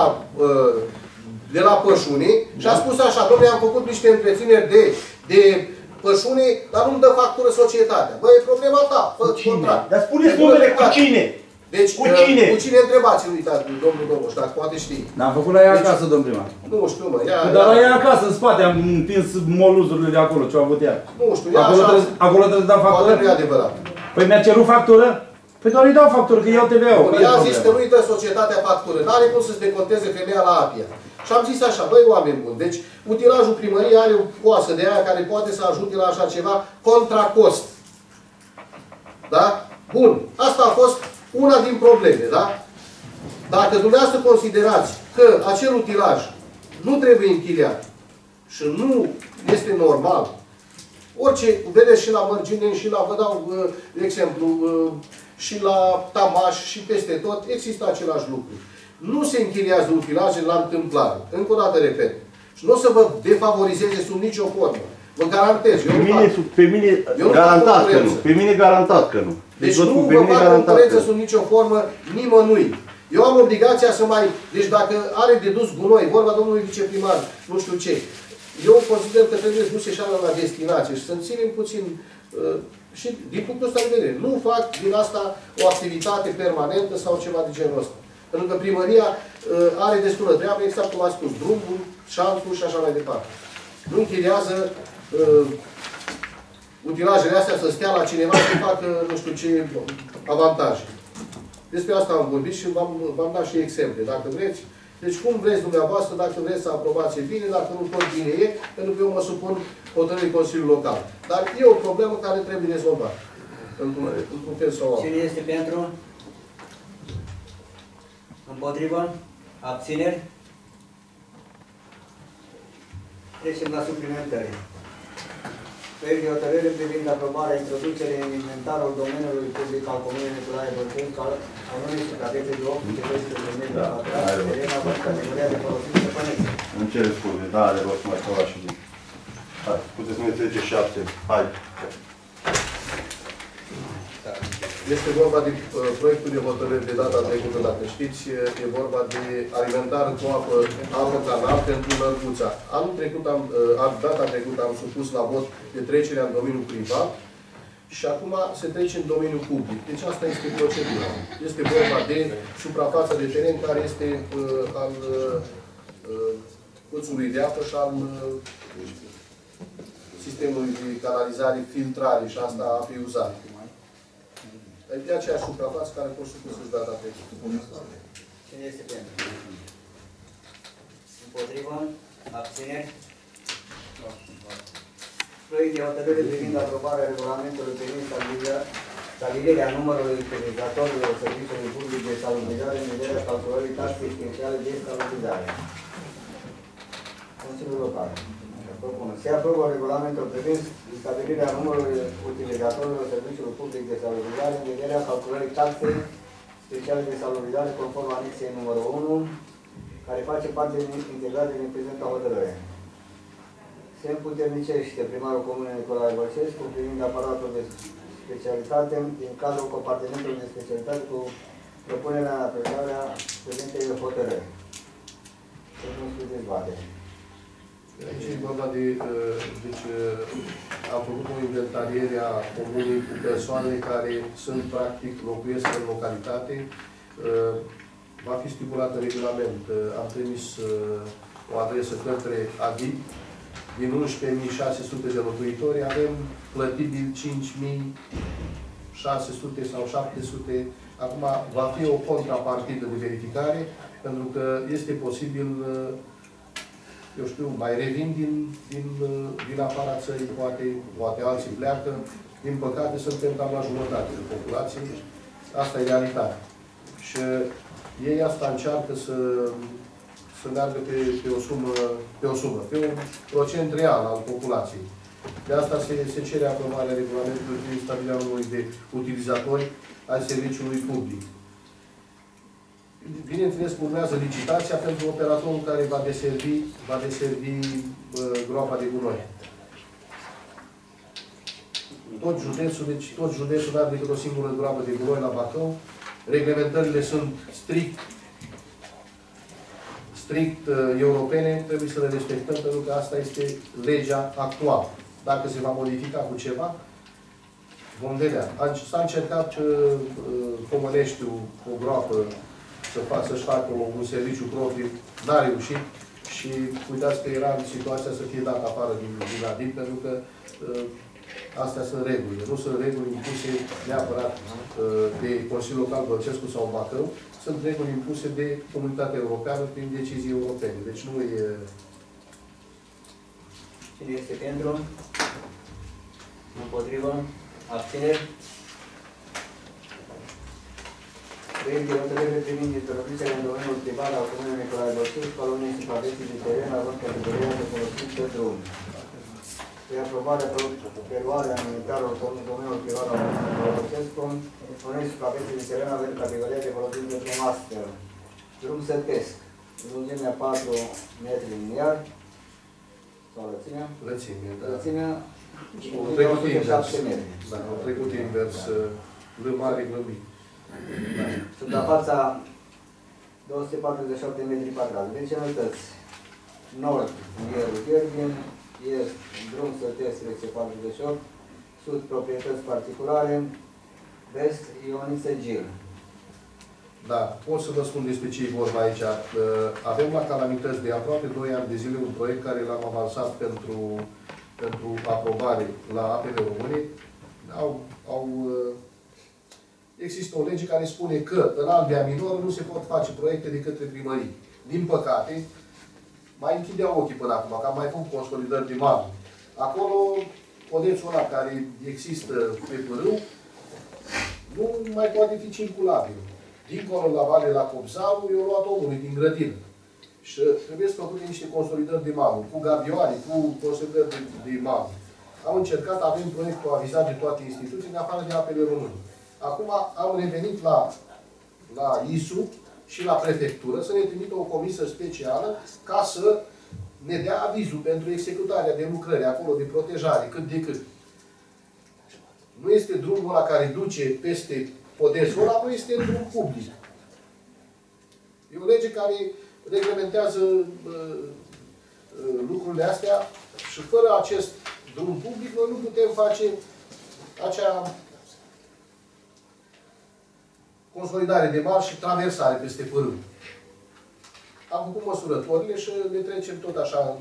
de la Pășune și a spus așa, dom'le, am făcut niște întrețineri de Pășune, dar nu-mi dă factură societatea. Bă, e problema ta, fă contract. Dar spuneți numele cu cine? Deci, cu cine? Cu cine întrebați, uitați, domnul Domoș, dacă poate știi. Dar am făcut la ea acasă, domn primar. Nu știu, mă, dar la ea acasă, în spate, am împins moluzurile de acolo, ce-au avut ea. Nu știu, ea așa... Acolo trebuie să dau factură? Poate nu e adevărat. Păi mi-a cerut factură? Păi doar îi dau factură, că iau TVA-ul. Ea a zis că nu-i dă societatea factură. N-are cum să-ți deconteze femeia la APIA. Și am zis așa, băi, oameni buni, deci utilajul primăriei are o coasă de aia care poate să ajute la așa ceva contra cost. Da? Bun. Asta a fost una din probleme, da? Dacă dumneavoastră considerați că acel utilaj nu trebuie închiriat și nu este normal, orice, vedeți și la Mărgineni, și la, vă dau exemplu, și la Tamaș, și peste tot, există același lucru. Nu se închiriază utilaje la întâmplare. Încă o dată repet. Și nu o să vă defavorizeze sub nicio formă. Vă garantez. Pe mine garantat că nu. Pe mine garantat că nu. Deci nu vă fac concurență sub nicio formă nimănui. Eu am obligația să mai... Deci dacă are de dus gunoi, vorba domnului viceprimar, nu știu ce, eu consider că trebuie să duce și ala la destinație și să-mi ținem puțin... și din punctul ăsta de vedere. Nu fac din asta o activitate permanentă sau ceva de genul ăsta. Pentru că primăria are destulă treabă, exact cum a spus, drumul, șanțul și așa mai departe. Nu închiriază utilajele astea să stea la cineva să facă nu știu ce avantaje. Despre asta am vorbit și v-am dat și exemple, dacă vreți. Deci cum vreți dumneavoastră, dacă vreți să aprobați bine, dacă nu tot bine e, pentru că eu mă supun hotărârii Consiliului Local. Dar e o problemă care trebuie rezolvată. Într-un fel sau altul. Cine este pentru? Împotrivă? Abțineri? Trecem la suplimentări. Proiect de hotărâre privind aprobarea introducerii în inventarul domeniului public al Comunei Nicolae Vâlcescu al unei supravețe de 812 de metri pătrați, terenul având categoria de folosință conexe. Îmi cere scuze, da, are rost mai ceva și zic. Hai, puteți să ne trece 7. Hai. Este vorba de proiectul de hotărâre de data trecută, dacă știți, e vorba de alimentar cu apă canal pentru Lărguța. Data trecută am supus la vot de trecerea în domeniul privat și acum se trece în domeniul public. Deci asta este procedura. Este vorba de suprafața de teren care este al curțului de apă și al sistemului de canalizare, filtrare și asta apei uzate. E aceeași suprafață care a fost supusă și data trecută. Cine este pentru? Împotrivă? Abțineri? Proiect de hotărâre privind aprobarea regulamentului privind stabilirea numărului utilizatorilor serviciului public de salubrizare în vederea calculării taxei speciale de salubrizare. Consiliul Local. Se aprobă regulamentul privind stabilirea numărului utilizatorilor serviciului public de salubrizare în vederea calculării taxei speciale de salubrizare conform anexei numărul 1, care face parte integrată din prezenta hotărâre. Se împuternicește primarul Comunei Nicolae Bălcescu privind aparatul de specialitate din cadrul compartimentului de specialitate cu propunerea în aplicarea prezentei hotărâri. Să nu spui dezbatere. Aici e vorba de, deci, am făcut o inventariere a comunii cu persoane care sunt, practic, locuiesc în localitate. Va fi stipulat în regulament. Am trimis o adresă către ADIP. Din 11.600 de locuitori avem plătibil 5.600 sau 700. Acum va fi o contrapartidă de verificare, pentru că este posibil, eu știu, mai revin din afara țării, poate alții pleacă. Din păcate, suntem cam la jumătate de populație. Asta e realitatea. Și ei asta încearcă să meargă pe o sumă, pe un procent real al populației. De asta se cere aprobarea regulamentului prin stabilirea numărului de utilizatori ai serviciului public. Bineînțeles, urmează licitația pentru operatorul care va deservi groapa de gunoi. Tot județul nu are decât o singură groapă de gunoi la Bacău. Reglementările sunt strict europene, trebuie să le respectăm, pentru că asta este legea actuală. Dacă se va modifica cu ceva, vom vedea. S-a încercat Comăneștiul, o groapă, să-și facă un serviciu propriu, n-a reușit și uitați că era în situația să fie dat afară din ADIP, pentru că astea sunt regulile. Nu sunt reguli impuse neapărat de Consiliul Local Bălcescu sau Bacău, sunt reguli impuse de Comunitatea Europeană prin decizii europene. Deci nu e... Cine este pentru? Împotrivă? Abțineri? Proiect de hotărâre privind interlocuțiile în domeniul privat al Comunei Nicolae Bălcescu, al unei supravieții de teren, având categoria de folosit pe drum. De aprobarea preluarea în inventarul domeniul privat al Comunei Nicolae Bălcescu, unei supravieții de teren, având categoria de folosit pe drum astfel. Drum sătesc, lungimea 4 metri liniar, sau lățimea? Lățimea, da. Lățimea, au trecut invers. Da, au trecut invers. L mare, L mic. Suprafața 247 metri pătrați. Vecinătăți. Nord, Gheru Gherbin, est, drum sătesc, direcție 48, sud, proprietăți particulare, vest, Ioniță Gil. Da, pot să vă spun despre ce e vorba aici. Avem la Calamități de aproape 2 ani de zile un proiect care l-am avansat pentru aprobare la APV Române. Există o lege care spune că în Albia Minoră nu se pot face proiecte de către primării. Din păcate, mai închideau ochii până acum, că am mai făcut consolidări de mari. Acolo, podețul ăla care există pe pârâu, nu mai poate fi circulabil. Dincolo la vale, la Copzaru, eu luat omului din grădină. Și trebuie să făcute niște consolidări de mamă, cu gabioane, cu consolidări de mamă. Am încercat, avem proiectul avizat de toate instituțiile, în afară de Apele Române. Acum am revenit la ISU și la prefectură să ne trimită o comisie specială ca să ne dea avizul pentru executarea de lucrări acolo, de protejare, cât de cât. Nu este drumul ăla care duce peste podețul ăla, nu este drum public. E o lege care reglementează lucrurile astea și fără acest drum public noi nu putem face acea consolidare de marș și traversare peste pârâu. Am făcut măsurătorile și le trecem tot așa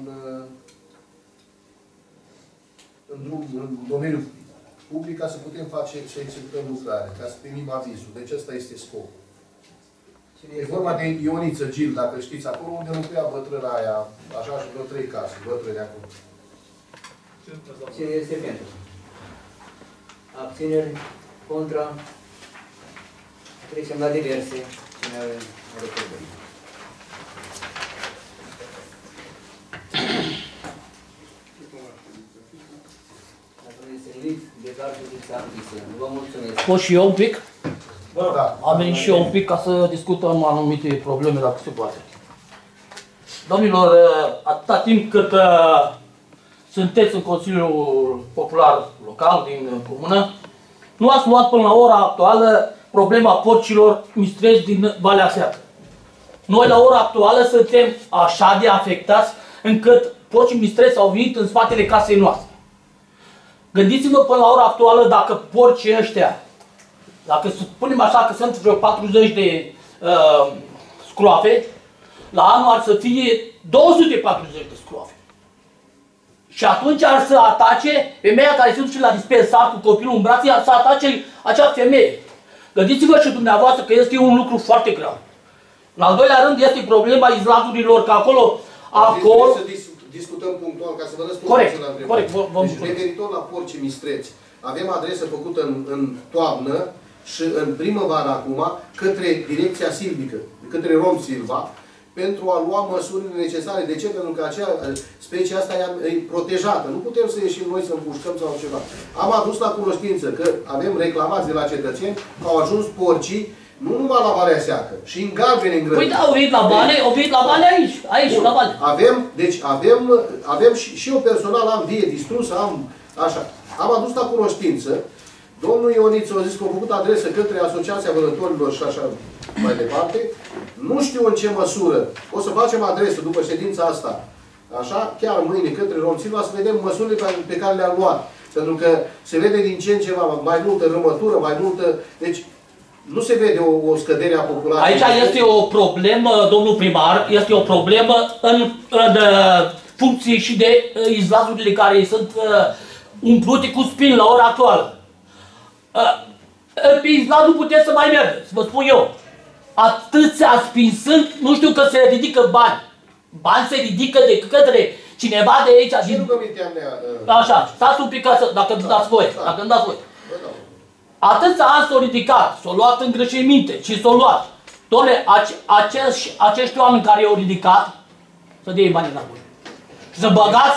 în domeniul public ca să putem face, să executăm lucrarea, ca să primim avizul. Deci ăsta este scopul. E vorba de Ioniță Gil, dacă știți, acolo unde locuia bătrâna aia, așa și vreo 3 case, bătrâni acolo. Cine este pentru? Abțineri? Contra? Trecem la diverse. Cine are probleme? stabilit legal jurisdicția închisă. Vă mulțumesc. Pot și eu un pic? Da. Am venit și eu un pic ca să discutăm anumite probleme, dacă se poate. Domnilor, atâta timp cât sunteți în Consiliul Popular Local din comună, nu ați luat până la ora actuală problema porcilor mistreți din Valea Seacă. Noi la ora actuală suntem așa de afectați încât porcii mistreți au venit în spatele casei noastre. Gândiți-vă până la ora actuală dacă porcii ăștia, dacă spunem așa că sunt vreo 40 de scroafe, la anul ar să fie 240 de scroafe. Și atunci ar să atace femeia care se duce la dispensar cu copilul în brațe, ar să atace acea femeie. Gândiți-vă și dumneavoastră că este un lucru foarte grav. În al doilea rând este problema izlazurilor, că acolo... Trebuie să discutăm punctual, ca să vă răspund corect, la întrebare. corect. Deci, referitor la porcii mistreți, avem adresă făcută în toamnă și în primăvară acum, către Direcția Silvică, către Rom Silva, pentru a lua măsurile necesare. De ce? Pentru că acea specie asta e protejată. Nu putem să ieșim noi să împușcăm sau ceva. Am adus la cunoștință că avem reclamați de la cetățeni că au ajuns porcii nu numai la Valea Seacă, și în Galbeni, în Grădini. Păi da, au venit la Vale, aici, la Vale. Avem și eu personal am vie distrusă, așa. Am adus la cunoștință, domnul Ioniță a zis că a făcut adresă către Asociația Vânătorilor și așa mai departe. Nu știu în ce măsură. O să facem adresă după ședința asta, așa, chiar mâine către Rom Silva, să vedem măsurile pe care le-am luat. Pentru că se vede din ce în ce mai multă rămătură, mai multă... Deci, nu se vede o scădere a populației. Aici este o problemă, domnul primar, este o problemă în funcție și de izlazurile care sunt umplute cu spin la ora actuală. Pe izlaz nu puteți să mai mergeți, vă spun eu. Atâția spini sunt, nu știu că se ridică bani. Bani se ridică de către cineva de aici. Ce rugămintea mea? Așa, stați un pic, dacă îmi dați voie, dacă îmi dați voie. Atâția ani s-au ridicat, s-au luat îngrășăminte și s-au luat. Doamne, acești oameni care i-au ridicat, să dea bani înapoi. Și să băgați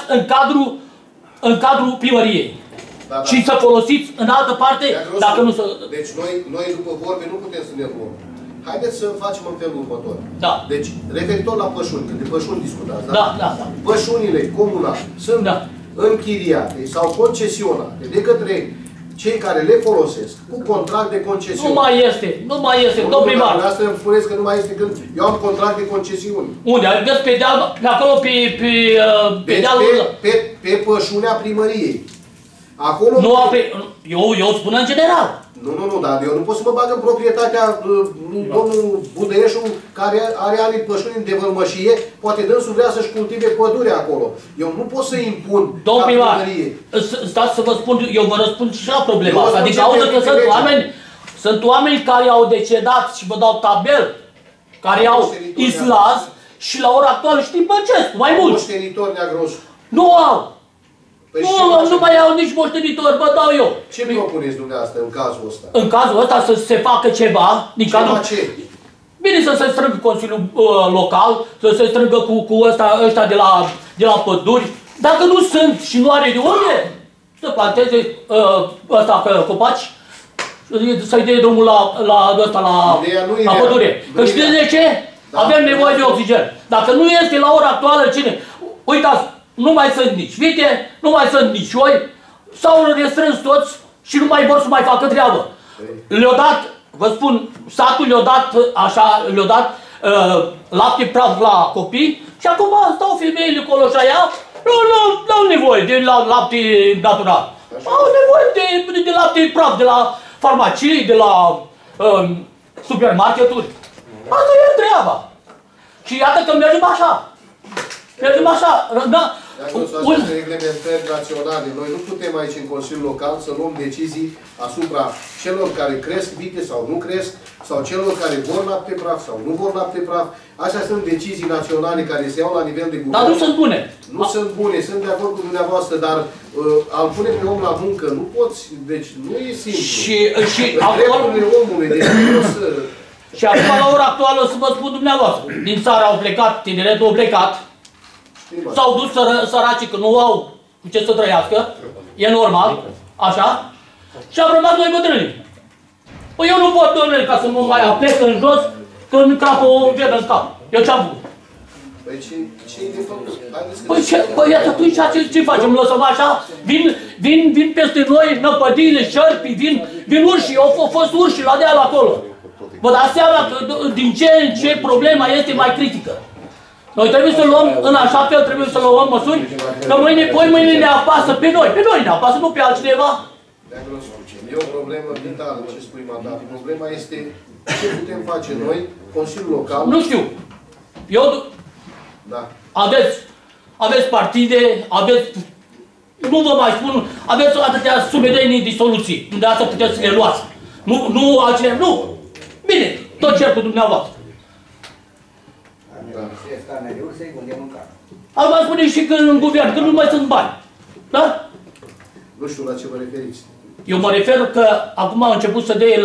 în cadrul primăriei. Da. Și să folosiți în altă parte, dacă nu să... Deci noi după vorbe nu putem să ne luăm. Haideți să facem în felul următor. Da. Deci, referitor la pășuni, când de pășuni discutați, da? Da. Pășunile comunale sunt închiriate sau concesionate de către cei care le folosesc cu contract de concesiune. Nu mai este, domnul primar. Asta îmi spuneți că nu mai este când eu am contract de concesiune. Unde? Adică pe deal, pe acolo, pe dealul... Pe pășunea primăriei. Acolo... Eu spun în general. Nu, dar eu nu pot să mă bag în proprietatea domnul Budăieșu, care are pășuni de vălmășie, poate dânsul vrea să-și cultive pădurea acolo. Eu nu pot să impun domnul primar, stați să vă spun, eu vă răspund și la problema asta. Din cauza că sunt oameni care au decedat și vă dau tabel, care au islaz și la ora actuală știi băcesc, mai mult. Moștenitor neagrosu. Nu au. Nu mai au nici moștenitori, vă dau eu. Ce propuneți dumneavoastră în cazul ăsta? În cazul ăsta să se facă ceva din cadrul... Ce? Bine, să se strângă Consiliul Local, să se strângă cu ăștia de la păduri. Dacă nu sunt și nu are de unde, să planteze copaci, să-i dea drumul la pădure. Că știți de ce? Avem nevoie de oxigen. Dacă nu este la ora actuală, cine? Uitați, nu mai sunt nici vite, nu mai sunt nici oi, s-au restrâns toți și nu mai vor să mai facă treabă. Le-au dat, vă spun, satul le-a dat lapte praf la copii și acum stau femeile acolo și aia, nu au nevoie de lapte natural. Au nevoie de lapte praf de la farmacii, de la supermarketuri. Asta e treaba. Și iată că mergem așa. Mergem așa, da? Aceste reglementări naționale, noi nu putem aici în Consiliul Local să luăm decizii asupra celor care cresc vite sau nu cresc, sau celor care vor lapte praf sau nu vor lapte praf. Astea sunt decizii naționale care se iau la nivel de guvern. Dar nu sunt bune. Nu sunt bune, sunt de acord cu dumneavoastră, dar al pune pe om la muncă nu poți, deci nu e simplu. Și drepturile omului, deci nu să... Și acum, la ora actuală, o să vă spun dumneavoastră, din țară au plecat, tineretul au plecat, s-au dus săracii că nu au cu ce să trăiască, e normal, Așa? Și am rămas noi bătrâni. Păi eu nu pot, domnule, ca să mă mai aplec în jos, că în cap o vedă în cap. Eu ce-am făcut? Păi ce e de făcut? Păi atunci ce facem? Lăsăm așa? Vin peste noi năpădile, șerpii, vin urșii, au fost urși la deal acolo. Vă dați seama că din ce în ce problema este mai critică. Noi trebuie să luăm, în așa fel trebuie să luăm măsuri, că mâine ne apasă pe noi. Pe noi ne apasă, nu pe altcineva. E o problemă vitală, ce spui, mandat. Problema este ce putem face noi, Consiliul Local. Nu știu. Da. Aveți partide, nu vă mai spun, aveți atâtea sumedenie de soluții, unde asta puteți să le luați. Nu altcineva, nu. Bine, tot cercul dumneavoastră. Am mai spune și că în guvern, că nu mai sunt bani. Da? Nu știu la ce vă referiți. Eu mă refer că acum au început să dea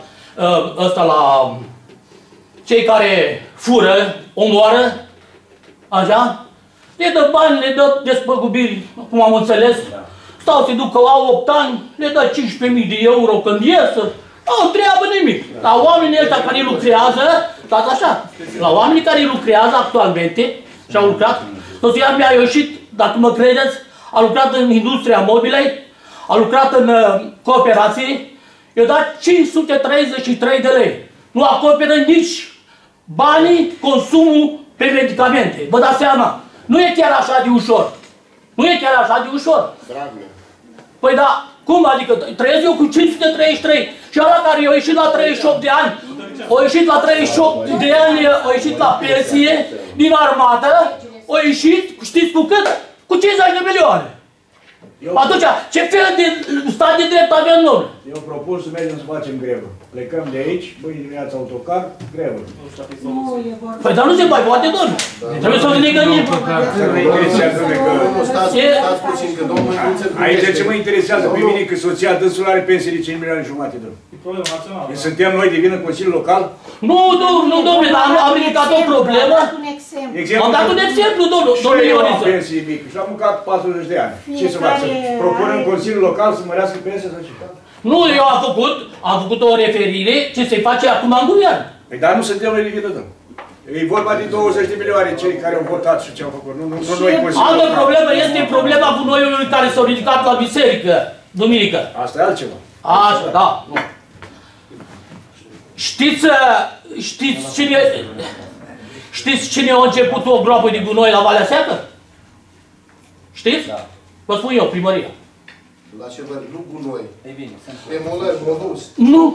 la cei care fură, omoară, așa, le dă bani, le dă despăgubiri, cum am înțeles, stau să ducă, au 8 ani, le dă 15.000 de euro când iesă, nu treabă nimic. La oamenii ăștia care lucrează, stați așa, la oamenii care lucrează actualmente și au lucrat, soția mea a ieșit, dacă mă credeți, a lucrat în industria mobilei, a lucrat în cooperație, i-a dat 533 de lei. Nu acoperă nici banii, consumul pe medicamente. Vă dați seama, nu e chiar așa de ușor. Nu e chiar așa de ușor. Păi da, cum adică trăiesc eu cu 533 și ăla care a ieșit la 38 de ani, a ieșit la 38 de ani, a ieșit la pensie din armată, a ieșit, știți cu cât? Cu 50 de milioane. Atunci, ce fel de stat de drept avem noi? Eu propun să mergem să facem grevă. Plecăm de aici, mâine dimineața autocar, grevă. Păi dar nu se mai poate, domnule. Trebuie să ne gândim. Stați puțin, că domnul aici ce mă interesează pe mine, că soția dânsul are pensie de 5 milioane jumate, domnule. Suntem noi de vină Consiliul Local? Nu, domnule, dar am ridicat o problemă. Am dat un exemplu, domnule Ioniță. Și pensie mică și am mâncat 40 de ani. Ce să fac? Propunem Consiliul Local să mărească pensia sau ce? Nu, eu am făcut o referire ce se face acum în guvern. Păi dar nu suntem noi de vină, domnule. E vorba de 20 de milioane cei care au votat și ce au făcut. Nu noi Consiliul Altă problemă este problema gunoiului care s-a ridicat la biserică, duminică. Asta e altceva. Așa, da. Știți cine a început o groapă de gunoi la Valea Seacă? Știți? Da. Vă spun eu, primăria. La ce văd, nu gunoi. E bine. Demolări, modus. Nu.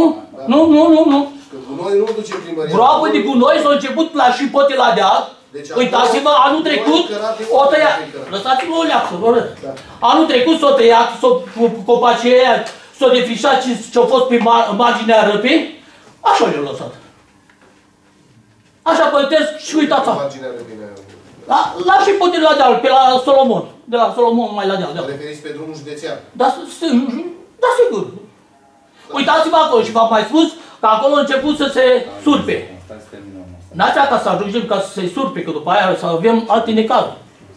Că gunoi nu duce primăria. Groapă de gunoi s-a început la șipote la deal. Deci, uitați-vă, anul trecut o tăiat. Lăsați-mă o leacă, vă rog. Anul trecut s-a tăiat, copacii aia, s-a defrișat ce-a fost pe marginea răpii. Așa le-au lăsat. Așa păltesc și uitați-vă. La șipote la deal, pe la Solomon. De la Solomon mai la deal. Vă referiți pe drumul județean? Da, sigur. Uitați-vă acolo și v-am mai spus că acolo a început să se surpe. N-ați ca să ajungem ca să se surpe, că după aia să avem alte necazuri.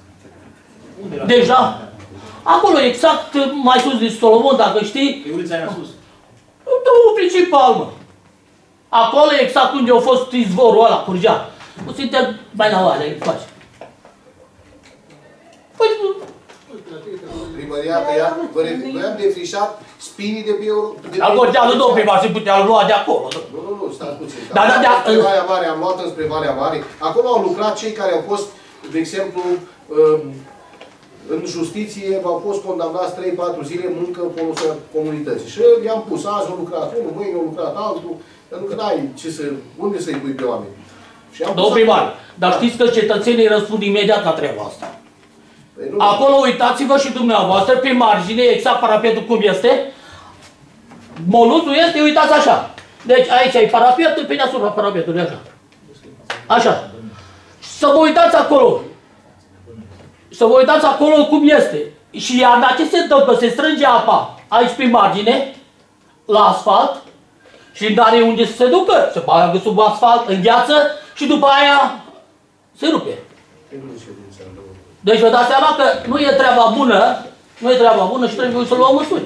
Deja. Acolo, exact mai sus de Solomon, dacă știi. Pe ulița aia sus. Drumul principal, mă. Acolo, exact unde a fost izvorul ăla, curgea. Nu suntem mai la oalea, îi face. Păi, primăria tăia, noi am defrișat spinii de bio... Al Gordeală, domnul primar, se putea lua de acolo. Nu, stați puțin. Spre Valea Mare, am luat înspre Valea Mare. Acolo au lucrat cei care au fost, de exemplu, în justiție, au fost condamnați 3-4 zile muncă în folosul comunității. Și i-am pus, azi au lucrat unul, mâine au lucrat altul, pentru că n-ai ce să... Unde să-i pui pe oameni? Domnul primar, dar știți că cetățenii răspund imediat la treaba asta. Acolo uitați-vă și dumneavoastră, pe margine, exact parapetul cum este. Molutul este, uitați așa. Deci aici e parapetul, pe deasupra parapetului, așa. Așa. Să vă uitați acolo. Să vă uitați acolo cum este. Și iarna ce se întâmplă? Se strânge apa aici pe margine, la asfalt, și n-are unde să se ducă. Se bagă sub asfalt, în gheață și după aia se rupe. Deci vă dați seama că nu e treaba bună Nu e treaba bună și trebuie să luăm măsuri.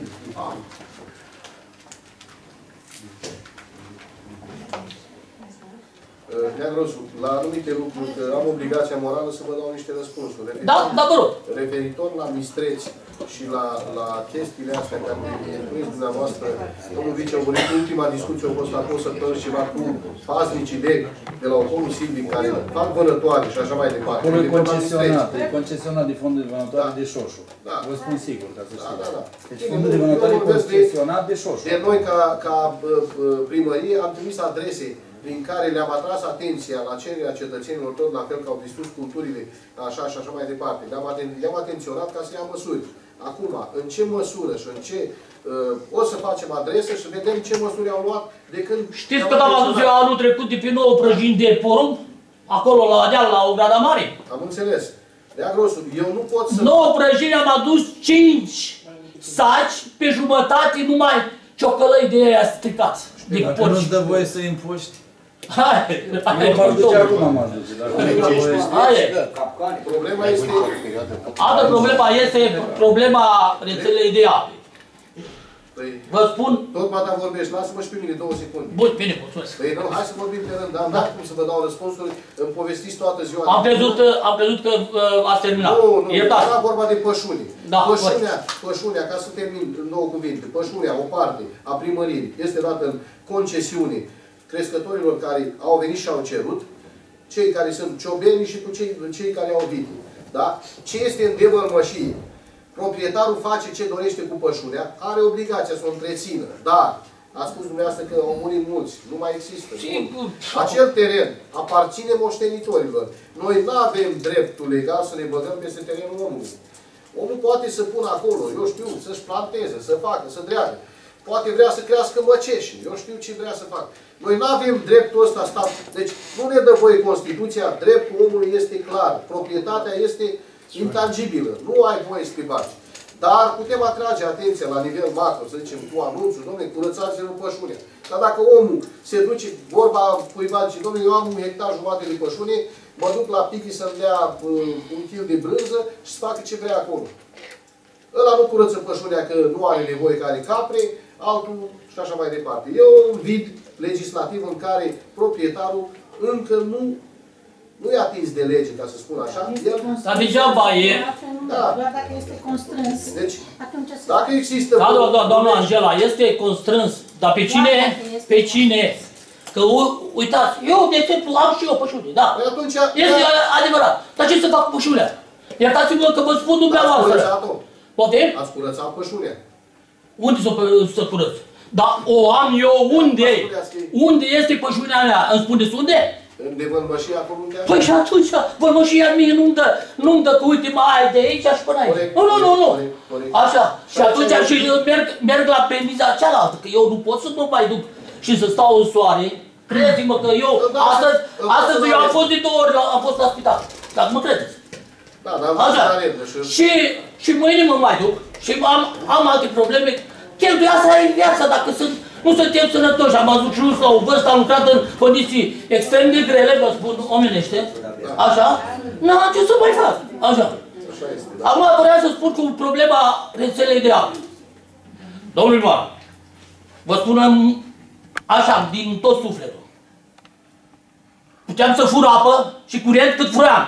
Neagrosu, la anumite lucruri, că am obligația morală să vă dau niște răspunsuri. Da, vă rog. Referitor la mistreți și la chestiile astea care le dumneavoastră, domnul vicepreședinte, ultima discuție a fost acolo săptămâni ceva cu paznicii de la Ocolul Silvic care fac vânătoare și așa mai departe. Acolo e concesionat de fondul de vânătoare de Șoșu. Da. Vă spun sigur, ca să știți. Da. Deci fondul de vânătoare e concesionat de Șoșu. De noi, ca primărie, am trimis adrese prin care le-am atras atenția la cererea cetățenilor, tot la fel că au distrus culturile, așa și așa mai departe. Le-am atenționat ca să ia măsuri. Acum, în ce măsură și în ce... o să facem adrese și vedem ce măsuri au luat de când... Știți că am adus eu anul trecut de pe 9 prăjini de porumb? Acolo, la deal, la Ograda Mare? Am înțeles. Dea grosul, eu nu pot să... 9 prăjini am adus 5 saci pe jumătate, numai ciocălăi de aia stricați. Dacă nu-ți dă voie să impuști... Hai, eu m-aș duce acum, m-aș duce. Problema este... Altă problema este problema rețelei de ape. Vă spun... Tot mata vorbești, lasă-mă și pe mine 2 secunde. Bun, bine, mulțumesc. Păi nu, hai să vorbim pe rând, am dat cum să vă dau răspunsuri, îmi povestiți toată ziua. Am crezut că ați terminat. Nu, era vorba de pășune. Da, pășunea, ca să termin în 2 cuvinte, pășunea, o parte a primăriei, este dată în concesiune crescătorilor care au venit și au cerut, cei care sunt ciobenii și cu cei care au vite. Da? Ce este în devălmășie? Proprietarul face ce dorește cu pășunea, are obligația să o întrețină, dar a spus dumneavoastră că au murit mulți, nu mai există. Acel teren aparține moștenitorilor. Noi nu avem dreptul legal să ne băgăm peste terenul omului. Omul poate să pună acolo, eu știu, să-și planteze, să facă, să dreagă. Poate vrea să crească măceși, eu știu ce vrea să facă. Noi nu avem dreptul ăsta stat. Deci nu ne dă voie Constituția, dreptul omului este clar, proprietatea este intangibilă, nu ai voie să te bați. Dar putem atrage atenția la nivel macro, să zicem, cu anunțul, domnule, curățați-vă pășunea. Dar dacă omul se duce, vorba cuiva, zice, domnule, eu am 1,5 hectare de pășune, mă duc la Pichi să-mi dea 1 kg de brânză și să facă ce vrea acolo. Ăla nu curăță pășunea că nu are nevoie, că are capre, altul și așa mai departe. E un vid legislativ în care proprietarul încă nu e atins de lege, ca să spun așa. Dar degeaba e. Da. Doar dacă este constrâns. Deci, atunci dacă există... Da, doamna Angela, este constrâns. Dar pe cine? Pe cine? Că uitați, eu, de exemplu, am și eu pășune, da. Păi atunci... Este adevărat. Dar ce să fac cu pășunea? Iertați-mă că vă spun dumneavoastră. Ați curățat-o? Poate? Ați curățat pășunea. Unde să curăț? Dar o am eu unde? Unde este pășunea mea? Îmi spuneți unde? În devălmășie acolo unde așa? Păi și atunci, vălmășia mie nu-mi dă că uite mai de aici și până aici. Nu. Așa. Și atunci și merg la pendiza cealaltă, că eu nu pot să nu mai duc și să stau în soare. Credeți-mă că eu, astăzi eu am fost de 2 ori, am fost la spital. Dacă mă credeți. Da, dar așa. Și mâine mă mai duc și am alte probleme. Cheltuia asta e viața, dacă nu suntem sănătoși. Am ajuns la o vârstă, am lucrat în condiții extrem de grele, vă spun, omenește. Așa? N-am ce să mai fac. Așa. Acum vreau să spun cu problema rețelei de apă. Domnul Ioan, vă spunem așa, din tot sufletul. Puteam să fur apă și curent cât furam.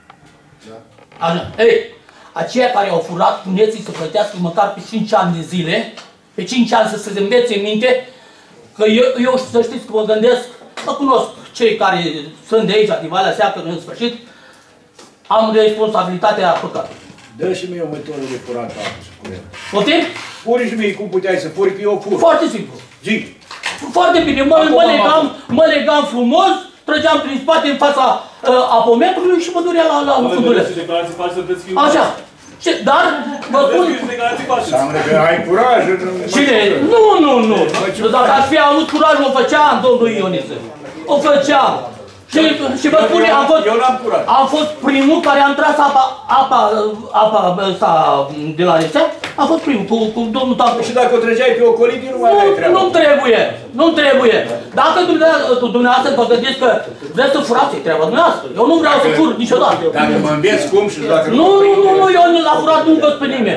Așa. Ei, aceia care au furat, puneți-i să plătească măcar pe 5 ani de zile, pe 5 ani să se învețe în minte, că eu să știți că mă gândesc, mă cunosc cei care sunt de aici, din Valea Seacănă, în sfârșit, am responsabilitatea păcatului. Dă și mie o metodă de furat apă și curent. Poftim? Furi și mie cum puteai să furi, că eu fur. Foarte simplu. Zi. Foarte bine, mă legam frumos, trăgeam prin spate în fața apometrului și mă durea la funduleț. Așa. Dar, vă spun... Înseamnă că ai curaj în... Cine? Nu. Dacă aș fi avut curaj, o făceam, domnul Ioniță. O făceam. Și vă spun, am fost primul care am tras apa asta de la rețea A fost primul, cu domnul Tancu. Și dacă o trăgeai pe ocolii, nu mai aveai treabă. Nu trebuie, nu trebuie. Dacă dumneavoastră vă gândiți că vreți să furați, e treaba dumneavoastră. Eu nu vreau să fur niciodată. Dacă mă înveți cum și dacă nu, eu la furat nu învăț pe nimeni.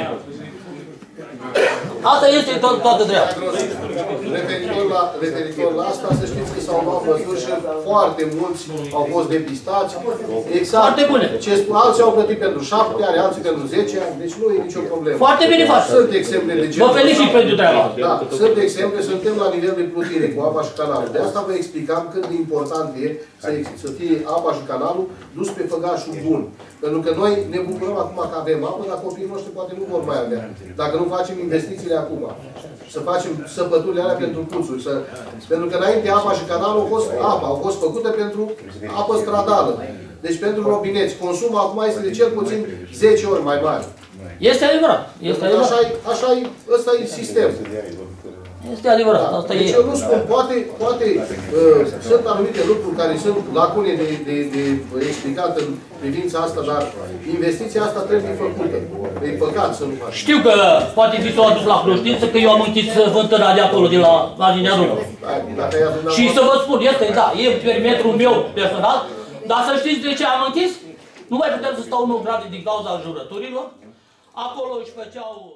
Asta este toată treaba. Referitor la asta, să știți că s-au luat măsuri și foarte mulți au fost depistați. Exact. Foarte bune. Alții au plătit pentru 7 ani, alții pentru 10 ani, deci nu e nicio problemă. Foarte bine faci. Sunt exemple de genul. Vă felicit pentru treaba. Da, sunt exemple, suntem la nivel de plutire cu apa și canalul. De asta vă explicam cât de important e să fie apa și canalul dus pe făgașul bun. Pentru că noi ne bucurăm acum că avem apă, dar copiii noștri poate nu vor mai avea. Dacă nu facem investițiile acum, să facem săpăturile alea pentru puțuri. Pentru că înainte apa și canalul au fost făcute pentru apă stradală. Deci pentru robineți. Consumul acum este de cel puțin 10 ori mai mare. Este adevărat. Este adevărat. Ăsta e sistemul. Este adevărat. Da. Asta deci eu nu spun, poate sunt anumite lucruri care sunt lacune de explicat în privința asta, dar investiția asta trebuie făcută. E păcat să nu faci. Știu că poate fi s-o adus la cunoștință că eu am închis fântâna de acolo, de la marginea drumului. Și să vă spun, este, da, e perimetrul meu personal, dar să știți de ce am închis? Nu mai putem să stau 1 grade din cauza înjurăturilor. Acolo își făceau